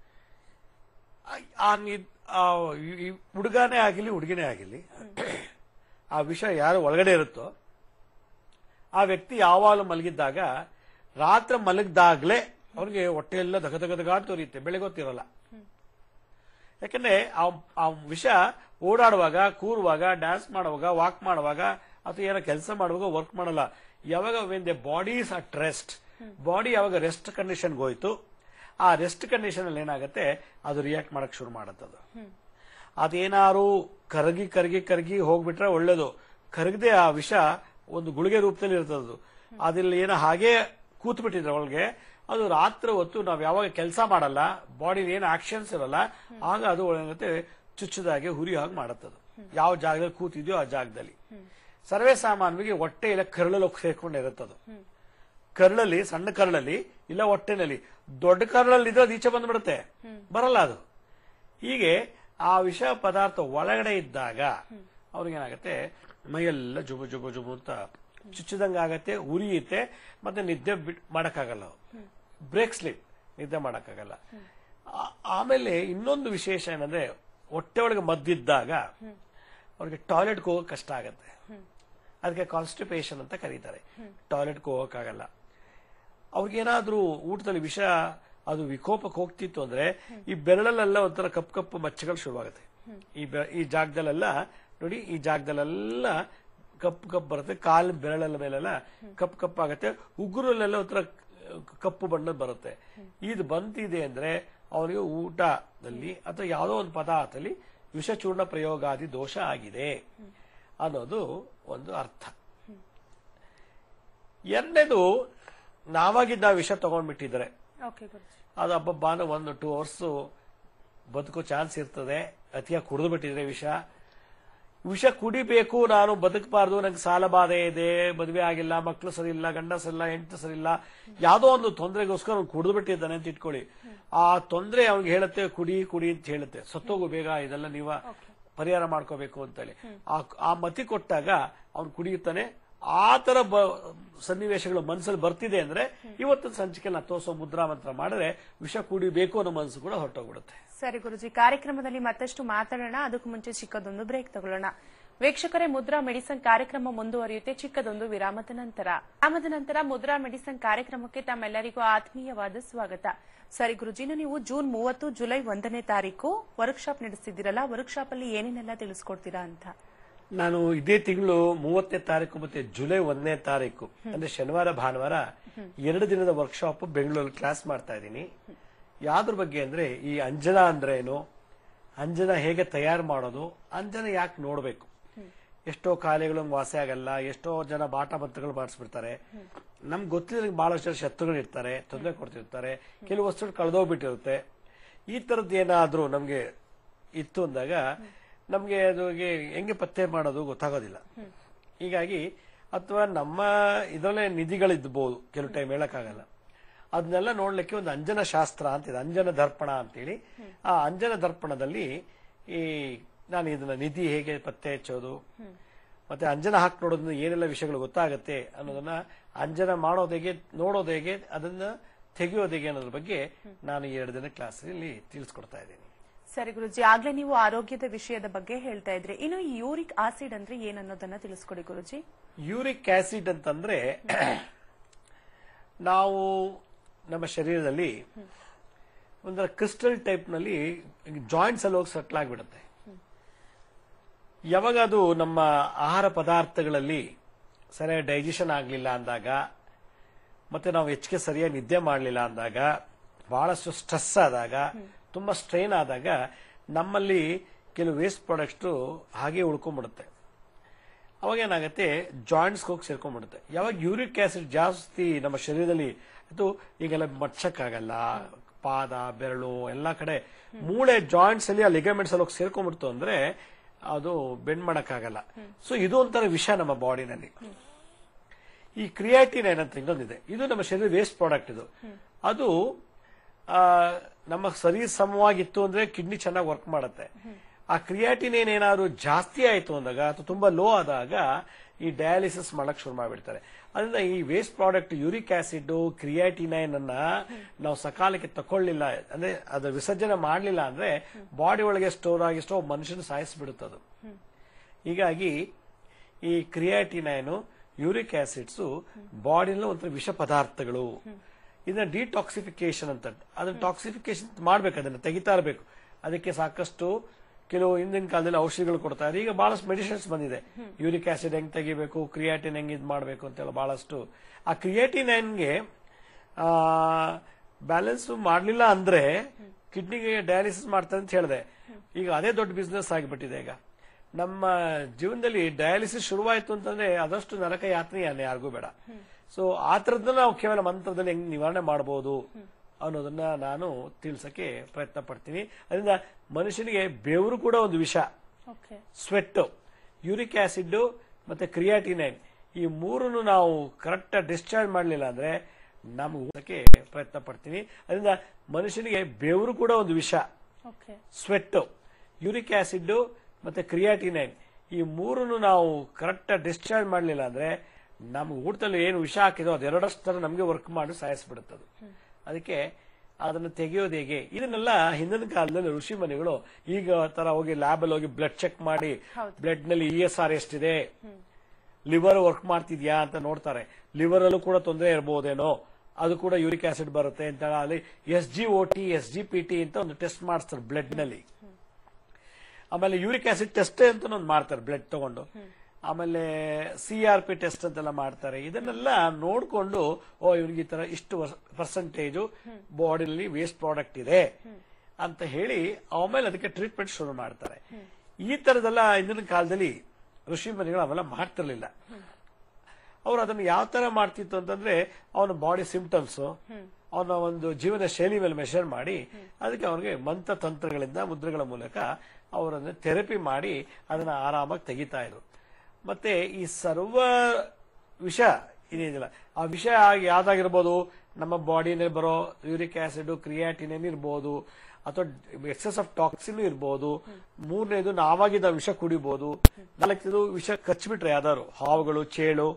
ಆ ಹುಡುಗನೇ ಆಗಿಲಿ ಹುಡುಗಿನೇ ಆಗಿಲಿ ಆ ವಿಷ ಯಾರು ಒಳಗಡೆ ಇರುತ್ತೋ ಆ ವ್ಯಕ್ತಿ ಯಾವಾಗಲೂ ಮಲಗಿದ್ದಾಗ ರಾತ್ರಿ ಮಲಗಿದಾಗ್ಲೇ ಅವ್ರಿಗೆ ಹೊಟ್ಟೆ ಎಲ್ಲ ದಗ ದಗ ದಗ ತೋರಿಯುತ್ತೆ, ಬೆಳಗ್ಗೆ ಹೊತ್ತಿರಲ್ಲ. ಯಾಕಂದ್ರೆ ಆ ವಿಷ ಓಡಾಡುವಾಗ, ಕೂರುವಾಗ, ಡ್ಯಾನ್ಸ್ ಮಾಡುವಾಗ, ವಾಕ್ ಮಾಡುವಾಗ ಅಥವಾ ಏನೋ ಕೆಲಸ ಮಾಡುವಾಗ ವರ್ಕ್ ಮಾಡಲ್ಲ. ಯಾವಾಗ when the body is at rest, body ಯಾವಾಗ ರೆಸ್ಟ್ ಕಂಡೀಷನ್ಗೆ ಹೋಯ್ತು ಆ ರೆಸ್ಟ್ ಕಂಡೀಷನ್ ಅಲ್ಲಿ ಏನಾಗುತ್ತೆ ಅದು ರಿಯಾಕ್ಟ್ ಮಾಡಕ್ ಶುರು ಮಾಡುತ್ತದು. ಅದೇನಾರು ಕರಗಿ ಕರಗಿ ಕರಗಿ ಹೋಗ್ಬಿಟ್ರೆ ಒಳ್ಳೇದು. ಕರಗದೆ ಆ ವಿಷ ಒಂದು ಗುಳಿಗೆ ರೂಪದಲ್ಲಿ ಇರ್ತದ್ದು. ಅದಿಲ್ಲ ಏನೋ ಹಾಗೆ ಕೂತ್ ಬಿಟ್ಟಿದ್ರೆ ಒಳಗೆ ಅದು ರಾತ್ರಿ ಹೊತ್ತು ನಾವ್ ಯಾವಾಗ ಕೆಲಸ ಮಾಡಲ್ಲ, ಬಾಡಿ ಏನು ಆಕ್ಷನ್ಸ್ ಇರಲ್ಲ, ಆಗ ಅದು ಒಳಗತ್ತೆ ಚುಚ್ಚದಾಗೆ ಹುರಿ ಹಾಗೆ ಮಾಡುತ್ತದು. ಯಾವ ಜಾಗದಲ್ಲಿ ಕೂತಿದ್ಯೋ ಆ ಜಾಗದಲ್ಲಿ. ಸರ್ವೇ ಸಾಮಾನ್ಯವಾಗಿ ಹೊಟ್ಟೆ ಇಲ್ಲ ಕರಳಲ್ಲಿ ಸೇರ್ಕೊಂಡಿರುತ್ತದು. ಕರಳಲ್ಲಿ, ಸಣ್ಣ ಕರಳಲ್ಲಿ ಇಲ್ಲ ಹೊಟ್ಟೆನಲ್ಲಿ. ದೊಡ್ಡ ಕರಳಲ್ಲಿ ಇದ್ರೆ ಅದು ಈಚೆ ಬಂದ್ಬಿಡುತ್ತೆ, ಬರಲ್ಲ ಅದು. ಹೀಗೆ ಆ ವಿಷ ಪದಾರ್ಥ ಒಳಗಡೆ ಇದ್ದಾಗ ಅವ್ರಿಗೇನಾಗತ್ತೆ ಮೈಯೆಲ್ಲ ಜುಬು ಜುಬು ಜುಬು ಅಂತ ಚುಚ್ಚಿದಂಗ ಆಗತ್ತೆ, ಉರಿಯುತ್ತೆ, ಮತ್ತೆ ನಿದ್ದೆ ಬಿಟ್ ಮಾಡಕ್ಕಾಗಲ್ಲ. ಬ್ರೇಕ್ ಸ್ಲೀಪ್, ನಿದ್ದೆ ಮಾಡಕ್ಕಾಗಲ್ಲ. ಆಮೇಲೆ ಇನ್ನೊಂದು ವಿಶೇಷ ಏನಂದ್ರೆ ಹೊಟ್ಟೆ ಒಳಗೆ ಮದ್ದಿದ್ದಾಗ ಅವ್ರಿಗೆ ಟಾಯ್ಲೆಟ್ಗೆ ಹೋಗೋಕೆ ಕಷ್ಟ ಆಗತ್ತೆ. ಅದಕ್ಕೆ ಕಾನ್ಸ್ಟಿಪೇಷನ್ ಅಂತ ಕರೀತಾರೆ. ಟಾಯ್ಲೆಟ್ಗೆ ಹೋಗಕ್ಕಾಗಲ್ಲ. ಅವ್ರಿಗೇನಾದ್ರೂ ಊಟದಲ್ಲಿ ವಿಷ ಅದು ವಿಕೋಪಕ್ಕೆ ಹೋಗ್ತಿತ್ತು ಅಂದ್ರೆ ಈ ಬೆರಳಲ್ಲೆಲ್ಲ ಒಂಥರ ಕಪ್ಪು ಕಪ್ಪು ಮಚ್ಚಗಳು ಶುರುವಾಗುತ್ತೆ. ಈ ಈ ಜಾಗದಲ್ಲೆಲ್ಲ ನೋಡಿ, ಈ ಜಾಗದಲ್ಲೆಲ್ಲ ಕಪ್ಪು ಕಪ್ಪು ಬರುತ್ತೆ. ಕಾಲು ಬೆರಳಲ್ಲ ಮೇಲೆಲ್ಲ ಕಪ್ಪು ಕಪ್ಪು ಆಗುತ್ತೆ. ಉಗುರಲ್ಲೆಲ್ಲ ಒಂಥರ ಕಪ್ಪು ಬಣ್ಣ ಬರುತ್ತೆ. ಇದು ಬಂತಿದೆ ಅಂದ್ರೆ ಅವನಿಗೆ ಊಟದಲ್ಲಿ ಅಥವಾ ಯಾವುದೋ ಒಂದು ಪದಾರ್ಥದಲ್ಲಿ ವಿಷಚೂರ್ಣ ಪ್ರಯೋಗಾದಿ ದೋಷ ಆಗಿದೆ ಅನ್ನೋದು ಒಂದು ಅರ್ಥ. ಎರಡನೇದು, ನಾವಾಗಿದ್ದ ವಿಷ ತಗೊಂಡ್ಬಿಟ್ಟಿದ್ರೆ ಅದು ಹಬ್ಬಬ್ಬಾನ ಒಂದು ಟೂ ಅವರ್ಸ್ ಬದುಕೋ ಚಾನ್ಸ್ ಇರ್ತದೆ. ಅತಿಯಾಗಿ ಕುಡಿದು ಬಿಟ್ಟಿದ್ರೆ ವಿಷ ವಿಷ ಕುಡಿಬೇಕು, ನಾನು ಬದುಕಬಾರ್ದು, ನಂಗೆ ಸಾಲ ಬಾಧೆ ಇದೆ, ಮದುವೆ ಆಗಿಲ್ಲ, ಮಕ್ಕಳು ಸರಿ ಇಲ್ಲ, ಗಂಡ ಸರಿಲ್ಲ, ಹೆಂಡತಿ ಸರಿ ಇಲ್ಲ, ಯಾವುದೋ ಒಂದು ತೊಂದರೆಗೋಸ್ಕರ ಅವ್ನು ಕುಡಿದು ಬಿಟ್ಟಿದ್ದಾನೆ ಅಂತ ಇಟ್ಕೊಳ್ಳಿ. ಆ ತೊಂದರೆ ಅವ್ನಿಗೆ ಹೇಳುತ್ತೆ ಕುಡಿ ಕುಡಿ ಅಂತ ಹೇಳುತ್ತೆ, ಸತ್ತೋಗು ಬೇಗ, ಇದೆಲ್ಲ ನೀವ ಪರಿಹಾರ ಮಾಡ್ಕೋಬೇಕು ಅಂತೇಳಿ. ಆ ಮತಿ ಕೊಟ್ಟಾಗ ಅವ್ನು ಕುಡಿಯುತ್ತಾನೆ. ಆ ತರ ಸನ್ನಿವೇಶಗಳು ಮನಸ್ಸಲ್ಲಿ ಬರ್ತಿದೆ ಅಂದ್ರೆ ಇವತ್ತಿನ ಸಂಚಿಕೆ ನಾ ತೋರಿಸೋ ಮುದ್ರಾ ಮಂತ್ರ ಮಾಡಿದ್ರೆ ವಿಷ ಕುಡಿಬೇಕು ಅನ್ನೋ ಮನಸ್ಸು ಕೂಡ ಹೊರಟೋಗ್ಬಿಡುತ್ತೆ. ಸರಿ ಗುರುಜಿ, ಕಾರ್ಯಕ್ರಮದಲ್ಲಿ ಮತ್ತಷ್ಟು ಮಾತಾಡೋಣ. ಅದಕ್ಕೂ ಮುಂಚೆ ಚಿಕ್ಕದೊಂದು ಬ್ರೇಕ್ ತಗೊಳ್ಳೋಣ. ವೀಕ್ಷಕರೇ, ಮುದ್ರಾ ಮೆಡಿಸನ್ ಕಾರ್ಯಕ್ರಮ ಮುಂದುವರಿಯುತ್ತೆ ಚಿಕ್ಕದೊಂದು ವಿರಾಮದ ನಂತರ. ವಿರಾಮದ ನಂತರ ಮುದ್ರಾ ಮೆಡಿಸನ್ ಕಾರ್ಯಕ್ರಮಕ್ಕೆ ತಮ್ಮೆಲ್ಲರಿಗೂ ಆತ್ಮೀಯವಾದ ಸ್ವಾಗತ. ಸರಿ ಗುರುಜಿನ, ನೀವು ಜೂನ್ ಮೂವತ್ತು ಜುಲೈ ಒಂದನೇ ತಾರೀಕು ವರ್ಕ್ಶಾಪ್ ನಡೆಸ್ತಿದ್ದೀರಲ್ಲ, ವರ್ಕ್ಶಾಪ್ ಅಲ್ಲಿ ಏನೇನೆಲ್ಲ ತಿಳಿಸ್ಕೊಡ್ತೀರಾ ಅಂತ? ನಾನು ಇದೇ ತಿಂಗಳು ಮೂವತ್ತನೇ ತಾರೀಕು ಮತ್ತೆ ಜುಲೈ ಒಂದನೇ ತಾರೀಕು ಅಂದ್ರೆ ಶನಿವಾರ ಭಾನುವಾರ ಎರಡು ದಿನದ ವರ್ಕ್ಶಾಪ್ ಬೆಂಗಳೂರಲ್ಲಿ ಕ್ಲಾಸ್ ಮಾಡ್ತಾ ಇದ್ದೀನಿ. ಯಾವ್ದ್ರ ಬಗ್ಗೆ ಅಂದ್ರೆ ಈ ಅಂಜನ ಅಂದ್ರೆ ಏನು, ಅಂಜನ ಹೇಗೆ ತಯಾರು ಮಾಡೋದು, ಅಂಜನ ಯಾಕೆ ನೋಡ್ಬೇಕು. ಎಷ್ಟೋ ಕಾಯಿಲೆಗಳು ವಾಸಿ ಆಗಲ್ಲ, ಎಷ್ಟೋ ಜನ ಬಾಟ ಬಂತಗಳು ಮಾಡಿಸ್ಬಿಡ್ತಾರೆ. ನಮ್ಗೆ ಗೊತ್ತಿಲ್ಲ ಬಹಳಷ್ಟು ಶತ್ರುಗಳು ಇರ್ತಾರೆ, ತೊಂದರೆ ಕೊಡ್ತಿರ್ತಾರೆ, ಕೆಲವು ವಸ್ತುಗಳು ಕಳೆದೋಗ್ಬಿಟ್ಟಿರುತ್ತೆ. ಈ ತರದ್ದು ಏನಾದ್ರೂ ನಮ್ಗೆ ಇತ್ತು ಅಂದಾಗ ನಮ್ಗೆ ಅದು ಹೆಂಗೆ ಪತ್ತೆ ಮಾಡೋದು ಗೊತ್ತಾಗೋದಿಲ್ಲ. ಹೀಗಾಗಿ ಅಥವಾ ನಮ್ಮ ಇದರಲ್ಲೇ ನಿಧಿಗಳಿದ್ಬಹುದು, ಕೆಲವು ಟೈಮ್ ಹೇಳಕ್ಕಾಗಲ್ಲ. ಅದನ್ನೆಲ್ಲ ನೋಡ್ಲಿಕ್ಕೆ ಒಂದು ಅಂಜನ ಶಾಸ್ತ್ರ ಅಂತಿದೆ, ಅಂಜನ ದರ್ಪಣ ಅಂತೇಳಿ. ಆ ಅಂಜನ ದರ್ಪಣದಲ್ಲಿ ಈ ನಾನು ಇದನ್ನ ನಿಧಿ ಹೇಗೆ ಪತ್ತೆ ಹಚ್ಚೋದು ಮತ್ತೆ ಅಂಜನ ಹಾಕಿ ನೋಡೋದ್ರಿಂದ ಏನೆಲ್ಲ ವಿಷಯಗಳು ಗೊತ್ತಾಗುತ್ತೆ ಅನ್ನೋದನ್ನ, ಅಂಜನ ಮಾಡೋದು ಹೇಗೆ, ನೋಡೋದು ಹೇಗೆ, ಅದನ್ನ ತೆಗೆಯೋದು ಹೇಗೆ ಅನ್ನೋದ್ರ ಬಗ್ಗೆ ನಾನು ಈ ಎರಡು ದಿನ ಕ್ಲಾಸ್ ಅಲ್ಲಿ ತಿಳಿಸ್ಕೊಡ್ತಾ ಇದ್ದೀನಿ. ಸರಿ ಗುರುಜಿ, ಆಗ್ಲೇ ನೀವು ಆರೋಗ್ಯದ ವಿಷಯದ ಬಗ್ಗೆ ಹೇಳ್ತಾ ಇದ್ರಿ. ಇನ್ನು ಯೂರಿಕ್ ಆಸಿಡ್ ಅಂದ್ರೆ ಏನನ್ನೋದನ್ನ ತಿಳಿಸ್ಕೊಡಿ ಗುರುಜಿ. ಯೂರಿಕ್ ಆಸಿಡ್ ಅಂತಂದ್ರೆ ನಾವು ನಮ್ಮ ಶರೀರದಲ್ಲಿ ಒಂದರ ಕ್ರಿಸ್ಟಲ್ ಟೈಪ್ ನಲ್ಲಿ ಜಾಯಿಂಟ್ಸ್ ಅಲ್ಲಿ ಹೋಗಿ ಸೆಟ್ಲ್ ಆಗಿಬಿಡುತ್ತೆ. ಯಾವಾಗ ಅದು ನಮ್ಮ ಆಹಾರ ಪದಾರ್ಥಗಳಲ್ಲಿ ಸರಿಯಾಗಿ ಡೈಜೆಷನ್ ಆಗಲಿಲ್ಲ ಅಂದಾಗ ಮತ್ತೆ ನಾವು ಹೆಚ್ಚಿಗೆ ಸರಿಯಾಗಿ ನಿದ್ದೆ ಮಾಡಲಿಲ್ಲ ಅಂದಾಗ, ಬಹಳಷ್ಟು ಸ್ಟ್ರೆಸ್ ಆದಾಗ, ತುಂಬಾ ಸ್ಟ್ರೈನ್ ಆದಾಗ ನಮ್ಮಲ್ಲಿ ಕೆಲವು ವೇಸ್ಟ್ ಪ್ರಾಡಕ್ಟ್ಸ್ ಹಾಗೆ ಉಳ್ಕೊಂಡ್ಬಿಡುತ್ತೆ. ಅವಾಗ ಏನಾಗುತ್ತೆ, ಜಾಯಿಂಟ್ಸ್ ಹೋಗಿ ಸೇರ್ಕೊಂಡ್ಬಿಡುತ್ತೆ. ಯಾವಾಗ ಯೂರಿಕ್ ಆಸಿಡ್ ಜಾಸ್ತಿ ನಮ್ಮ ಶರೀರದಲ್ಲಿ ಅದು ಈಗೆಲ್ಲ ಮಡ್ಚಕ್ಕಾಗಲ್ಲ, ಪಾದ ಬೆರಳು ಎಲ್ಲಾ ಕಡೆ ಮೂಳೆ ಜಾಯಿಂಟ್ಸ್ ಅಲ್ಲಿ ಆ ಲಿಗಮೆಂಟ್ಸ್ ಅಲ್ಲಿ ಹೋಗಿ ಸೇರ್ಕೊಂಡ್ಬಿಡ್ತು ಅಂದ್ರೆ ಅದು ಬೆಂಡ್ ಮಾಡಕ್ಕಾಗಲ್ಲ. ಸೊ ಇದು ಒಂಥರ ವಿಷ ನಮ್ಮ ಬಾಡಿನಲ್ಲಿ. ಈ ಕ್ರಿಯಾಟಿನೈನ್ ಅಂತ ಇನ್ನೊಂದಿದೆ, ಇದು ನಮ್ಮ ಶರೀರ ವೇಸ್ಟ್ ಪ್ರಾಡಕ್ಟ್. ಇದು ಅದು ಆ ನಮ್ಮ ಶರೀರ ಸಮವಾಗಿತ್ತು ಅಂದ್ರೆ ಕಿಡ್ನಿ ಚೆನ್ನಾಗಿ ವರ್ಕ್ ಮಾಡುತ್ತೆ. ಆ ಕ್ರಿಯಾಟಿನೈನ್ ಏನಾದ್ರು ಜಾಸ್ತಿ ಆಯ್ತು ಅಂದಾಗ ಅಥವಾ ತುಂಬಾ ಲೋ ಆದಾಗ ಈ ಡಯಾಲಿಸಿಸ್ ಮಾಡಕ್ ಶುರು ಮಾಡಿಬಿಡ್ತಾರೆ. ಅದರಿಂದ ಈ waste product uric acid, creatinine ಅನ್ನ ನಾವು ಸಕಾಲಕ್ಕೆ ತಕೊಳ್ಳಿಲ್ಲ ಅಂದ್ರೆ ಅದು ವಿಸರ್ಜನೆ ಮಾಡಲಿಲ್ಲ ಅಂದ್ರೆ ಬಾಡಿ ಒಳಗೆ ಸ್ಟೋರ್ ಆಗಿ ಸ್ಟೋರ್ ಮನುಷ್ಯನ ಸಾಯಿಸ್ಬಿಡುತ್ತದು. ಹೀಗಾಗಿ ಈ ಕ್ರಿಯಾಟಿನೈನ್, ಯೂರಿಕ್ ಆಸಿಡ್ಸ್ ಬಾಡಿನಲ್ಲಿ ಒಂಥರ ವಿಷ ಪದಾರ್ಥಗಳು. ಇದನ್ನ ಡಿಟಾಕ್ಸಿಫಿಕೇಶನ್ ಅಂತ, ಅದನ್ನ ಟಾಕ್ಸಿಫಿಕೇಶನ್ ಮಾಡ್ಬೇಕು, ಅದನ್ನ ತೆಗಿತಾ ಇರಬೇಕು. ಅದಕ್ಕೆ ಸಾಕಷ್ಟು ಕೆಲವು ಹಿಂದಿನ ಕಾಲದಲ್ಲಿ ಔಷಧಿಗಳು ಕೊಡ್ತಾರೆ. ಈಗ ಬಹಳಷ್ಟು ಮೆಡಿಸಿನ್ಸ್ ಬಂದಿದೆ, ಯೂರಿಕ್ ಆಸಿಡ್ ಹೆಂಗ್ ತೆಗಿಬೇಕು, ಕ್ರಿಯಾಟಿನ್ ಹೆಂಗ್ ಇದ್ ಮಾಡಬೇಕು ಅಂತೆಲ್ಲ ಬಹಳಷ್ಟು. ಆ ಕ್ರಿಯಾಟಿನೈನ್ಗೆ ಆ ಬ್ಯಾಲೆನ್ಸ್ ಮಾಡಲಿಲ್ಲ ಅಂದ್ರೆ ಕಿಡ್ನಿಗೆ ಡಯಾಲಿಸಿಸ್ ಮಾಡ್ತಾರೆ ಅಂತ ಹೇಳಿದೆ. ಈಗ ಅದೇ ದೊಡ್ಡ ಬಿಸ್ನೆಸ್ ಆಗಿಬಿಟ್ಟಿದೆ. ಈಗ ನಮ್ಮ ಜೀವನದಲ್ಲಿ ಡಯಾಲಿಸಿಸ್ ಶುರುವಾಯಿತು ಅಂತಂದ್ರೆ ಅದಷ್ಟು ನರಕ ಯಾತ್ರೆ ಯಾರಿಗೂ ಬೇಡ. ಸೊ ಆ ತರದನ್ನ ನಾವು ಕೇವಲ ಮಂತ್ರದಲ್ಲಿ ಹೆಂಗ್ ನಿವಾರಣೆ ಮಾಡಬಹುದು ಅನ್ನೋದನ್ನ ನಾನು ತಿಳಿಸಕ್ಕೆ ಪ್ರಯತ್ನ ಪಡ್ತೀನಿ. ಅದರಿಂದ ಮನುಷ್ಯನಿಗೆ ಬೆವರು ಕೂಡ ಒಂದು ವಿಷ. ಸ್ವೆಟ್, ಯೂರಿಕ್ ಆಸಿಡ್ ಮತ್ತೆ ಕ್ರಿಯಾಟಿನೈನ್ ಈ ಮೂರನ್ನು ನಾವು ಕರೆಕ್ಟ್ ಡಿಸ್ಚಾರ್ಜ್ ಮಾಡಲಿಲ್ಲ ಅಂದ್ರೆ ನಮಗೆ ಪ್ರಯತ್ನ ಪಡ್ತೀನಿ. ಅದರಿಂದ ಮನುಷ್ಯನಿಗೆ ಬೆವರು ಕೂಡ ಒಂದು ವಿಷ. ಸ್ವೆಟ್, ಯೂರಿಕ್ ಆಸಿಡ್ ಮತ್ತೆ ಕ್ರಿಯಾಟಿನೈನ್ ಈ ಮೂರನ್ನು ನಾವು ಕರೆಕ್ಟ್ ಡಿಸ್ಚಾರ್ಜ್ ಮಾಡಲಿಲ್ಲ ಅಂದ್ರೆ ನಮ್ಗೆ ಊಟದಲ್ಲಿ ಏನು ವಿಷ ಹಾಕಿದೋ ಅದೆರಡಷ್ಟು ನಮಗೆ ವರ್ಕ್ ಮಾಡಿ ಸಾಯಿಸ್ಬಿಡುತ್ತದು. ಅದಕ್ಕೆ ಅದನ್ನು ತೆಗೆಯೋದು ಹೇಗೆ, ಇದನ್ನೆಲ್ಲ ಹಿಂದಿನ ಕಾಲದಲ್ಲಿ ಋಷಿ ಮನೆಗಳು ಈಗ ತರ ಹೋಗಿ ಲ್ಯಾಬ್ ಅಲ್ಲಿ ಹೋಗಿ ಬ್ಲಡ್ ಚೆಕ್ ಮಾಡಿ ಬ್ಲಡ್ ನಲ್ಲಿ ಇ ಎಸ್ ಆರ್ ಎಷ್ಟಿದೆ, ಲಿವರ್ ವರ್ಕ್ ಮಾಡ್ತಿದ್ಯಾ ಅಂತ ನೋಡ್ತಾರೆ. ಲಿವರ್ ಅಲ್ಲೂ ಕೂಡ ತೊಂದರೆ ಇರಬಹುದೇನೋ, ಅದು ಕೂಡ ಯೂರಿಕ್ ಆಸಿಡ್ ಬರುತ್ತೆ ಅಂತ ಅಲ್ಲಿ S G O T S G P T ಅಂತ ಒಂದು ಟೆಸ್ಟ್ ಮಾಡಿಸ್ತಾರೆ ಬ್ಲಡ್ ನಲ್ಲಿ. ಆಮೇಲೆ ಯೂರಿಕ್ ಆಸಿಡ್ ಟೆಸ್ಟ್ ಅಂತ ಒಂದು ಮಾಡ್ತಾರೆ ಬ್ಲಡ್ ತಗೊಂಡು. ಆಮೇಲೆ ಸಿ ಆರ್ ಪಿ ಟೆಸ್ಟ್ ಅಂತೆಲ್ಲ ಮಾಡ್ತಾರೆ. ಇದನ್ನೆಲ್ಲ ನೋಡ್ಕೊಂಡು ಓ ಇವ್ರಿಗೆ ಈ ತರ ಇಷ್ಟು ಪರ್ಸೆಂಟೇಜ್ ಬಾಡಿನಲ್ಲಿ ವೇಸ್ಟ್ ಪ್ರಾಡಕ್ಟ್ ಇದೆ ಅಂತ ಹೇಳಿ ಆಮೇಲೆ ಅದಕ್ಕೆ ಟ್ರೀಟ್ಮೆಂಟ್ ಶುರು ಮಾಡ್ತಾರೆ. ಈ ತರದೆಲ್ಲ ಇಂದಿನ ಕಾಲದಲ್ಲಿ ಋಷಿ ಮನೆಗಳು ಅವೆಲ್ಲ ಮಾಡ್ತಿರ್ಲಿಲ್ಲ. ಅವ್ರು ಅದನ್ನು ಯಾವ ತರ ಮಾಡ್ತಿತ್ತು ಅಂತಂದ್ರೆ ಅವನ ಬಾಡಿ ಸಿಂಪ್ಟಮ್ಸ್, ಅವನ ಒಂದು ಜೀವನ ಶೈಲಿ ಮೇಲೆ ಮೆಷರ್ ಮಾಡಿ ಅದಕ್ಕೆ ಅವ್ರಿಗೆ ಮಂತ್ರ ತಂತ್ರಗಳಿಂದ ಮುದ್ರೆಗಳ ಮೂಲಕ ಅವರನ್ನು ಥೆರಪಿ ಮಾಡಿ ಅದನ್ನ ಆರಾಮಾಗಿ ತೆಗಿತಾ ಇದ್ರು. ಮತ್ತೆ ಈ ಸರ್ವ ವಿಷ ಇದೇನಿಲ್ಲ, ಆ ವಿಷ ಯಾವ್ದಾಗಿರ್ಬೋದು, ನಮ್ಮ ಬಾಡಿನಲ್ಲಿ ಬರೋ ಯೂರಿಕ್ ಆಸಿಡ್, ಕ್ರಿಯಾಟಿನಿನ್ ಇರ್ಬೋದು, ಅಥವಾ ಎಕ್ಸೆಸ್ ಆಫ್ ಟಾಕ್ಸಿನ್ ಇರ್ಬೋದು. ಮೂರನೇದು ನಾವಾಗಿದ್ದ ವಿಷ ಕುಡಿಬಹುದು. ನಾಲ್ಕನೇದು ವಿಷ ಕಚ್ಚಿಬಿಟ್ರೆ ಯಾವ್ದಾದ್ರು ಹಾವುಗಳು, ಚೇಳು,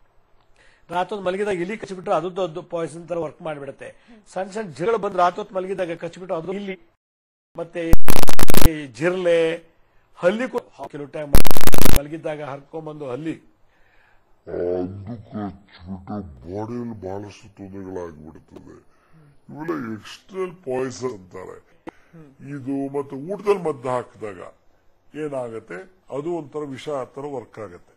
ರಾತ್ರಿ ಹೊತ್ತು ಮಲಗಿದಾಗ ಇಲಿ ಕಚ್ಚಿಬಿಟ್ರೆ ಅದು ದೊಡ್ಡ ಪಾಯ್ಸನ್ ತರ ವರ್ಕ್ ಮಾಡಿಬಿಡುತ್ತೆ. ಸಣ್ಣ ಸಣ್ಣ ಜಿರಳು ಬಂದು ರಾತ್ರಿ ಹೊತ್ತು ಮಲಗಿದಾಗ ಕಚ್ಚಿಬಿಟ್ಟು ಅದು ಇಲ್ಲಿ. ಮತ್ತೆ ಜಿರ್ಲೆ, ಹಲ್ಲಿ ಕೆಲವು ಟೈಮ್ ಮಲಗಿದ್ದಾಗ ಹರ್ಕೊಂಡ್ಬಂದು ಹಲ್ಲಿ ಅದು ಕಚ್ಚಿಬಿಟ್ಟು ಬಾಡಿಯಲ್ಲಿ ಬಹಳಷ್ಟು ತೊಂದರೆಗಳಾಗ್ಬಿಡುತ್ತದೆ. ಇವೆಲ್ಲ ಎಕ್ಸ್ಟರ್ನಲ್ ಪಾಯ್ಸನ್ ಅಂತಾರೆ. ಇದು ಮತ್ತೆ ಊಟದಲ್ಲಿ ಮದ್ದು ಹಾಕಿದಾಗ ಏನಾಗತ್ತೆ, ಅದು ಒಂಥರ ವಿಷ ತರ ವರ್ಕ್ ಆಗತ್ತೆ.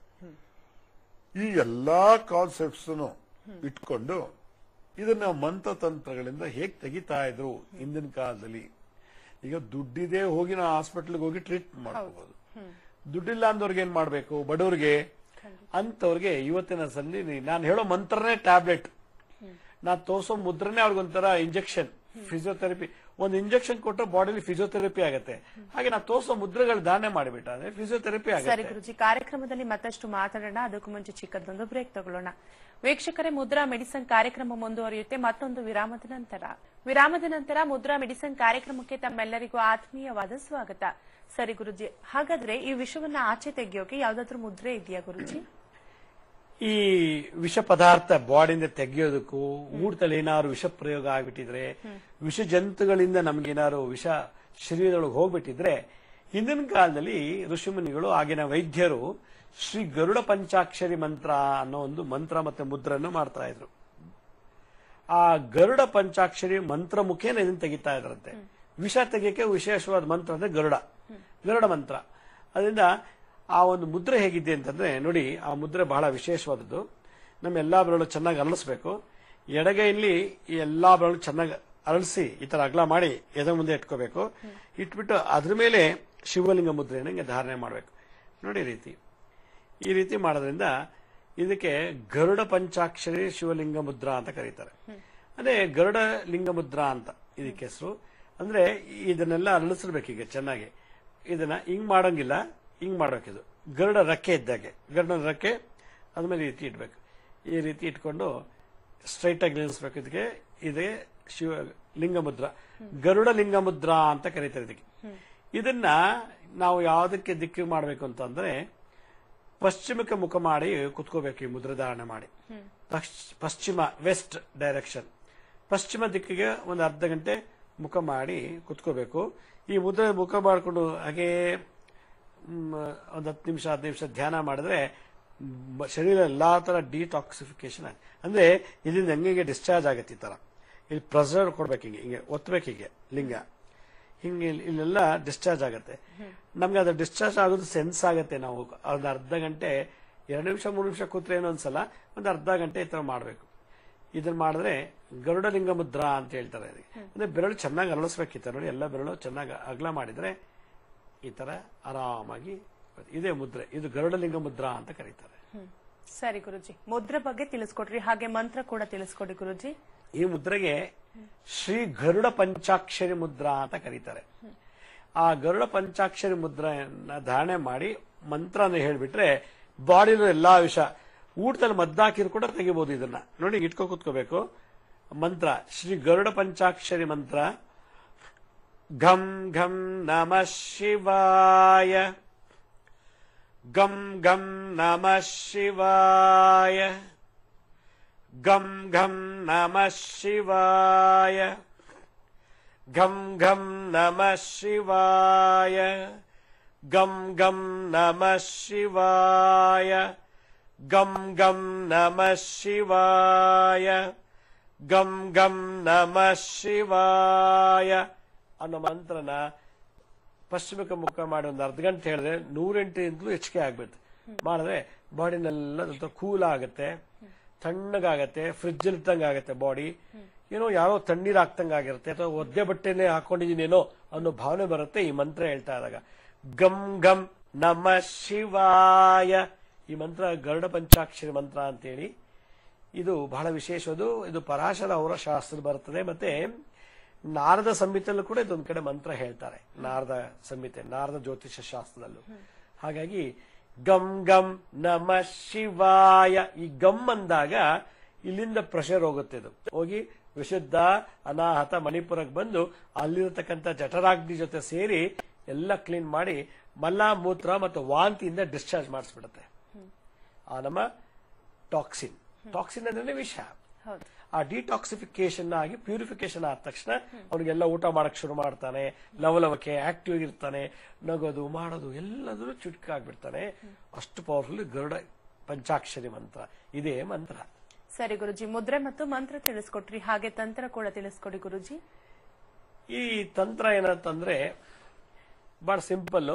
ಈ ಎಲ್ಲಾ ಕಾನ್ಸೆಪ್ಟ್ಸ್ ಇಟ್ಕೊಂಡು ಇದನ್ನ ಮಂತ್ರ ತಂತ್ರಗಳಿಂದ ಹೇಗ್ ತೆಗಿತಾ ಇದ್ರು ಹಿಂದಿನ ಕಾಲದಲ್ಲಿ. ಈಗ ದುಡ್ಡಿದೆ, ಹೋಗಿ ನಾವು ಹಾಸ್ಪಿಟಲ್ಗೆ ಹೋಗಿ ಟ್ರೀಟ್ಮೆಂಟ್ ಮಾಡ್ಕೋಬಹುದು. ದುಡ್ಡಿಲ್ಲ ಅಂದವ್ರಿಗೆ ಏನ್ ಮಾಡ್ಬೇಕು, ಬಡವ್ರಿಗೆ ಅಂತವ್ರಿಗೆ ಇವತ್ತಿನ ಸಂಧಿ ನಾನು ಹೇಳೋ ಮಂತ್ರನೇ ಟ್ಯಾಬ್ಲೆಟ್, ನಾನ್ ತೋರ್ಸೋ ಮುದ್ರನೇ ಅವ್ರಿಗೊಂಥರ ಇಂಜೆಕ್ಷನ್, ಫಿಸಿಯೋಥೆರಪಿ. ಒಂದು ಇಂಜೆಕ್ಷನ್ ಕೊಟ್ಟರೆ ಬಾಡಿಲಿ ಫಿಸಿಯೋಥೆರಪಿ ಆಗುತ್ತೆ. ಹಾಗೆ ನಾವು ತೋರ್ಸೋ ಮುದ್ರೆಗಳು ದಾನ ಮಾಡಿಬಿಟ್ಟ ಅಂದ್ರೆ ಫಿಸಿಯೋಥೆರಪಿ ಆಗುತ್ತೆ. ಸರಿ ಗುರುಜಿ, ಕಾರ್ಯಕ್ರಮದಲ್ಲಿ ಮತ್ತಷ್ಟು ಮಾತಾಡೋಣ. ಅದಕ್ಕೂ ಮುಂಚೆ ಚಿಕ್ಕದೊಂದು ಬ್ರೇಕ್ ತಗೊಳ್ಳೋಣ. ವೀಕ್ಷಕರೇ, ಮುದ್ರಾ ಮೆಡಿಸನ್ ಕಾರ್ಯಕ್ರಮ ಮುಂದುವರಿಯುತ್ತೆ ಮತ್ತೊಂದು ವಿರಾಮದ ನಂತರ. ವಿರಾಮದ ನಂತರ ಮುದ್ರಾ ಮೆಡಿಸನ್ ಕಾರ್ಯಕ್ರಮಕ್ಕೆ ತಮ್ಮೆಲ್ಲರಿಗೂ ಆತ್ಮೀಯವಾದ ಸ್ವಾಗತ. ಸರಿ ಗುರುಜಿ, ಹಾಗಾದ್ರೆ ಈ ವಿಷವನ್ನ ಆಚೆ ತೆಗೆಯೋಕೆ ಯಾವ್ದಾದ್ರು ಮುದ್ರೆ ಇದೆಯಾ ಗುರುಜಿ? ಈ ವಿಷ ಪದಾರ್ಥ ಬಾಡಿಯಿಂದ ತೆಗೆಯೋದಕ್ಕೂ, ಊಟದಲ್ಲಿ ಏನಾದ್ರು ವಿಷ ಪ್ರಯೋಗ ಆಗ್ಬಿಟ್ಟಿದ್ರೆ, ವಿಷ ಜಂತುಗಳಿಂದ ನಮ್ಗೇನಾದ್ರು ವಿಷ ಶರೀರದೊಳಗೆ ಹೋಗ್ಬಿಟ್ಟಿದ್ರೆ, ಹಿಂದಿನ ಕಾಲದಲ್ಲಿ ಋಷಿಮುನಿಗಳು, ಆಗಿನ ವೈದ್ಯರು ಶ್ರೀ ಗರುಡ ಪಂಚಾಕ್ಷರಿ ಮಂತ್ರ ಅನ್ನೋ ಒಂದು ಮಂತ್ರ ಮತ್ತೆ ಮುದ್ರನ್ನು ಮಾಡ್ತಾ ಇದ್ರು. ಆ ಗರುಡ ಪಂಚಾಕ್ಷರಿ ಮಂತ್ರ ಮುಖೇನ ಇದನ್ನ ತೆಗಿತಾ ಇದ್ರಂತೆ. ವಿಷ ತೆಗಿಯಕ್ಕೆ ವಿಶೇಷವಾದ ಮಂತ್ರ ಅಂದ್ರೆ ಗರುಡ ಗರುಡ ಮಂತ್ರ. ಅದರಿಂದ ಆ ಒಂದು ಮುದ್ರೆ ಹೇಗಿದೆ ಅಂತಂದ್ರೆ ನೋಡಿ, ಆ ಮುದ್ರೆ ಬಹಳ ವಿಶೇಷವಾದದ್ದು. ನಮ್ಮ ಎಲ್ಲಾ ಬೆರಳು ಚೆನ್ನಾಗಿ ಅರಳಿಸ್ಬೇಕು. ಎಡಗೈಲಿ ಈ ಎಲ್ಲಾ ಬೆರಳು ಚೆನ್ನಾಗಿ ಅರಳಿಸಿ ಈ ತರ ಅಗಲ ಮಾಡಿ ಎದೆ ಮುಂದೆ ಇಟ್ಕೋಬೇಕು. ಇಟ್ಬಿಟ್ಟು ಅದ್ರ ಮೇಲೆ ಶಿವಲಿಂಗ ಮುದ್ರೆಯನ್ನು ಹಿಂಗೆ ಧಾರಣೆ ಮಾಡಬೇಕು. ನೋಡಿ ಈ ರೀತಿ ಈ ರೀತಿ ಮಾಡೋದ್ರಿಂದ ಇದಕ್ಕೆ ಗರುಡ ಪಂಚಾಕ್ಷರಿ ಶಿವಲಿಂಗ ಮುದ್ರಾ ಅಂತ ಕರೀತಾರೆ. ಅದೇ ಗರುಡ ಲಿಂಗ ಮುದ್ರಾ ಅಂತ ಇದಕ್ಕೆ ಹೆಸರು. ಅಂದ್ರೆ ಇದನ್ನೆಲ್ಲ ಅರಳಿಸಿರ್ಬೇಕು ಈಗ ಚೆನ್ನಾಗಿ. ಇದನ್ನ ಹಿಂಗ್ ಮಾಡಂಗಿಲ್ಲ, ಹಿಂಗ್ ಮಾಡ್ಬೇಕಿದು ಗರುಡ ರಕ್ಕೆ ಇದ್ದಾಗೆ. ಗರುಡನ ರಕ್ಕೆ ಅದ್ಮೇಲೆ ಈ ರೀತಿ ಇಟ್ಬೇಕು. ಈ ರೀತಿ ಇಟ್ಕೊಂಡು ಸ್ಟ್ರೈಟ್ ಆಗಿ ನಿಲ್ಲಿಸ್ಬೇಕು. ಇದಕ್ಕೆ ಇದೇ ಶಿವ ಲಿಂಗ ಮುದ್ರಾ, ಗರುಡ ಲಿಂಗ ಮುದ್ರಾ ಅಂತ ಕರೀತಾರೆ ಇದಕ್ಕೆ. ಇದನ್ನ ನಾವು ಯಾವುದಕ್ಕೆ ದಿಕ್ಕು ಮಾಡಬೇಕು ಅಂತಂದ್ರೆ ಪಶ್ಚಿಮಕ್ಕೆ ಮುಖ ಮಾಡಿ ಕುತ್ಕೋಬೇಕು. ಈ ಮುದ್ರೆ ಧಾರಣೆ ಮಾಡಿ ಪಶ್ಚಿಮ ವೆಸ್ಟ್ ಡೈರೆಕ್ಷನ್, ಪಶ್ಚಿಮ ದಿಕ್ಕಿಗೆ ಒಂದು ಅರ್ಧ ಗಂಟೆ ಮುಖ ಮಾಡಿ ಕುತ್ಕೋಬೇಕು. ಈ ಮುದ್ರೆ ಮುಖ ಮಾಡಿಕೊಂಡು ಹಾಗೆ ಒಂದು ಹತ್ತು ನಿಮಿಷ ಹತ್ತು ನಿಮಿಷ ಧ್ಯಾನ ಮಾಡಿದ್ರೆ ಶರೀರ ಎಲ್ಲಾ ತರ ಡಿಟಾಕ್ಸಿಫಿಕೇಶನ್ ಆಗುತ್ತೆ. ಅಂದ್ರೆ ಇದರಿಂದ ಹೆಂಗೆ ಡಿಸ್ಚಾರ್ಜ್ ಆಗತ್ತೆ. ಈ ತರ ಇಲ್ಲಿ ಪ್ರೆಸರ್ ಕೊಡ್ಬೇಕು, ಹಿಂಗೆ ಹಿಂಗೆ ಒತ್ತಬೇಕು, ಹೀಗೆ ಲಿಂಗ ಹಿಂಗೆ ಇಲ್ಲೆಲ್ಲ ಡಿಸ್ಚಾರ್ಜ್ ಆಗತ್ತೆ. ನಮ್ಗೆ ಅದು ಡಿಸ್ಚಾರ್ಜ್ ಆಗೋದು ಸೆನ್ಸ್ ಆಗತ್ತೆ. ನಾವು ಒಂದು ಅರ್ಧ ಗಂಟೆ ಎರಡು ನಿಮಿಷ ಮೂರು ನಿಮಿಷ ಕೂತ್ರೆ ಏನೋ ಒಂದ್ಸಲ ಒಂದು ಅರ್ಧ ಗಂಟೆ ಈ ತರ ಮಾಡ್ಬೇಕು. ಇದನ್ನ ಮಾಡಿದ್ರೆ ಗರುಡ ಲಿಂಗ ಮುದ್ರಾ ಅಂತ ಹೇಳ್ತಾರೆ. ಅಂದ್ರೆ ಬೆರಳು ಚೆನ್ನಾಗಿ ಅರಳಿಸ್ಬೇಕಿತ್ತ ನೋಡಿ, ಎಲ್ಲ ಬೆರಳು ಚೆನ್ನಾಗಿ ಅಗಲ ಮಾಡಿದ್ರೆ ಈ ತರ ಆರಾಮಾಗಿ ಇದೇ ಮುದ್ರೆ. ಇದು ಗರುಡ ಲಿಂಗ ಮುದ್ರಾ ಅಂತ ಕರೀತಾರೆ. ಸರಿ ಗುರುಜಿ, ಮುದ್ರೆ ಬಗ್ಗೆ ತಿಳಿಸ್ಕೊಡ್ರಿ, ಹಾಗೆ ಮಂತ್ರ ಕೂಡ ತಿಳಿಸ್ಕೊಡಿ ಗುರುಜಿ. ಈ ಮುದ್ರೆಗೆ ಶ್ರೀ ಗರುಡ ಪಂಚಾಕ್ಷರಿ ಮುದ್ರಾ ಅಂತ ಕರೀತಾರೆ. ಆ ಗರುಡ ಪಂಚಾಕ್ಷರಿ ಮುದ್ರೆಯನ್ನ ಧಾರಣೆ ಮಾಡಿ ಮಂತ್ರನ ಹೇಳ್ಬಿಟ್ರೆ ಬಾಡಿలో ಎಲ್ಲಾ ವಿಷ ಊಟದಲ್ಲಿ ಮದ್ದಾಕಿದ್ರು ಕೂಡ ತೆಗಿಬಹುದು. ಇದನ್ನ ನೋಡಿ ಇಟ್ಕೋ ಕೂತ್ಕೋಬೇಕು. ಮಂತ್ರ ಶ್ರೀ ಗರುಡ ಪಂಚಾಕ್ಷರಿ ಮಂತ್ರ. ಘಂ ಘಂ ನಮಃ ಶಿವಾಯ, ಗಂ ಗಂ ನಮಃ ಶಿವಾಯ, ಗಂ ಘಂ ನಮಃ ಶಿವಾಯ, ಘಂ ಘಂ ನಮಃ ಶಿವಾಯ, ಗಂ ಗಂ ನಮಃ ಶಿವಾಯ, ಗಂ ಗಂ ನಮಃ ಶಿವಾಯ, ಗಂ ಗಂ ನಮಃ ಶಿವಾಯ ಅನ್ನೋ ಮಂತ್ರನ ಪಶ್ಚಿಮಕ್ಕೆ ಮುಖ ಮಾಡಿ ಒಂದು ಅರ್ಧ ಗಂಟೆ ಹೇಳಿದ್ರೆ ನೂರೆಂಟಿಂದಲೂ ಹೆಚ್ಚಿಗೆ ಆಗ್ಬೇಕು. ಮಾಡಿದ್ರೆ ಬಾಡಿನೆಲ್ಲ ಕೂಲ್ ಆಗುತ್ತೆ, ತಣ್ಣಗಾಗತ್ತೆ, ಫ್ರಿಜ್ ಇಟ್ಟಂಗ ಆಗತ್ತೆ ಬಾಡಿ. ಏನೋ ಯಾರೋ ತಣ್ಣೀರ್ ಹಾಕ್ತಂಗ ಆಗಿರುತ್ತೆ, ಅಥವಾ ಒದ್ದೆ ಬಟ್ಟೆನೆ ಹಾಕೊಂಡಿದೀನೇನೋ ಅನ್ನೋ ಭಾವನೆ ಬರುತ್ತೆ ಈ ಮಂತ್ರ ಹೇಳ್ತಾ ಇದ್ದಾಗ. ಗಂ ಗಂ ನಮಃ ಶಿವಾಯ ಈ ಮಂತ್ರ ಗರುಡ ಪಂಚಾಕ್ಷರಿ ಮಂತ್ರ ಅಂತೇಳಿ. ಇದು ಬಹಳ ವಿಶೇಷದು. ಇದು ಪರಾಶರ ಅವರ ಶಾಸ್ತ್ರ ಬರ್ತದೆ. ಮತ್ತೆ ನಾರದ ಸಂಹಿತೆಯಲ್ಲೂ ಕೂಡ ಇದೊಂದ್ ಕಡೆ ಮಂತ್ರ ಹೇಳ್ತಾರೆ. ನಾರದ ಸಂಹಿತೆ, ನಾರದ ಜ್ಯೋತಿಷ ಶಾಸ್ತ್ರದಲ್ಲೂ. ಹಾಗಾಗಿ ಗಂ ಗಂ ನಮಃ ಶಿವಾಯ ಈ ಗಮ್ ಅಂದಾಗ ಇಲ್ಲಿಂದ ಪ್ರೆಷರ್ ಹೋಗುತ್ತೆ. ಇದು ಹೋಗಿ ವಿಶುದ್ಧ ಅನಾಹತ ಮಣಿಪುರಕ್ಕೆ ಬಂದು ಅಲ್ಲಿರತಕ್ಕಂಥ ಜಠರಾಗ್ನಿ ಜೊತೆ ಸೇರಿ ಎಲ್ಲ ಕ್ಲೀನ್ ಮಾಡಿ ಮಲ ಮೂತ್ರ ಮತ್ತು ವಾಂತಿಯಿಂದ ಡಿಸ್ಚಾರ್ಜ್ ಮಾಡಿಸ್ಬಿಡುತ್ತೆ. ಆ ನಮ್ಮ ಟಾಕ್ಸಿನ್ ಟಾಕ್ಸಿನ್ ಅಂದ್ರೆ ವಿಷ. ಆ ಡಿಟಾಕ್ಸಿಫಿಕೇಶನ್ ಆಗಿ ಪ್ಯೂರಿಫಿಕೇಶನ್ ಆದ ತಕ್ಷಣ ಅವ್ರಿಗೆಲ್ಲ ಊಟ ಮಾಡಕ್ ಶುರು ಮಾಡ್ತಾನೆ, ಲವಲವಕ್ಕೆ ಆಕ್ಟಿವ್ ಆಗಿರ್ತಾನೆ, ನಗೋದು ಮಾಡೋದು ಎಲ್ಲದೂ ಚುಟ್ಕ ಆಗ್ಬಿಡ್ತಾನೆ. ಅಷ್ಟು ಪವರ್ಫುಲ್ ಗರುಡ ಪಂಚಾಕ್ಷರಿ ಮಂತ್ರ ಇದೇ ಮಂತ್ರ. ಸರಿ ಗುರುಜಿ, ಮುದ್ರೆ ಮತ್ತು ಮಂತ್ರ ತಿಳಿಸ್ಕೊಟ್ರಿ, ಹಾಗೆ ತಂತ್ರ ಕೂಡ ತಿಳಿಸ್ಕೊಡಿ ಗುರುಜಿ. ಈ ತಂತ್ರ ಏನಂತಂದ್ರೆ ಬಹಳ ಸಿಂಪಲ್.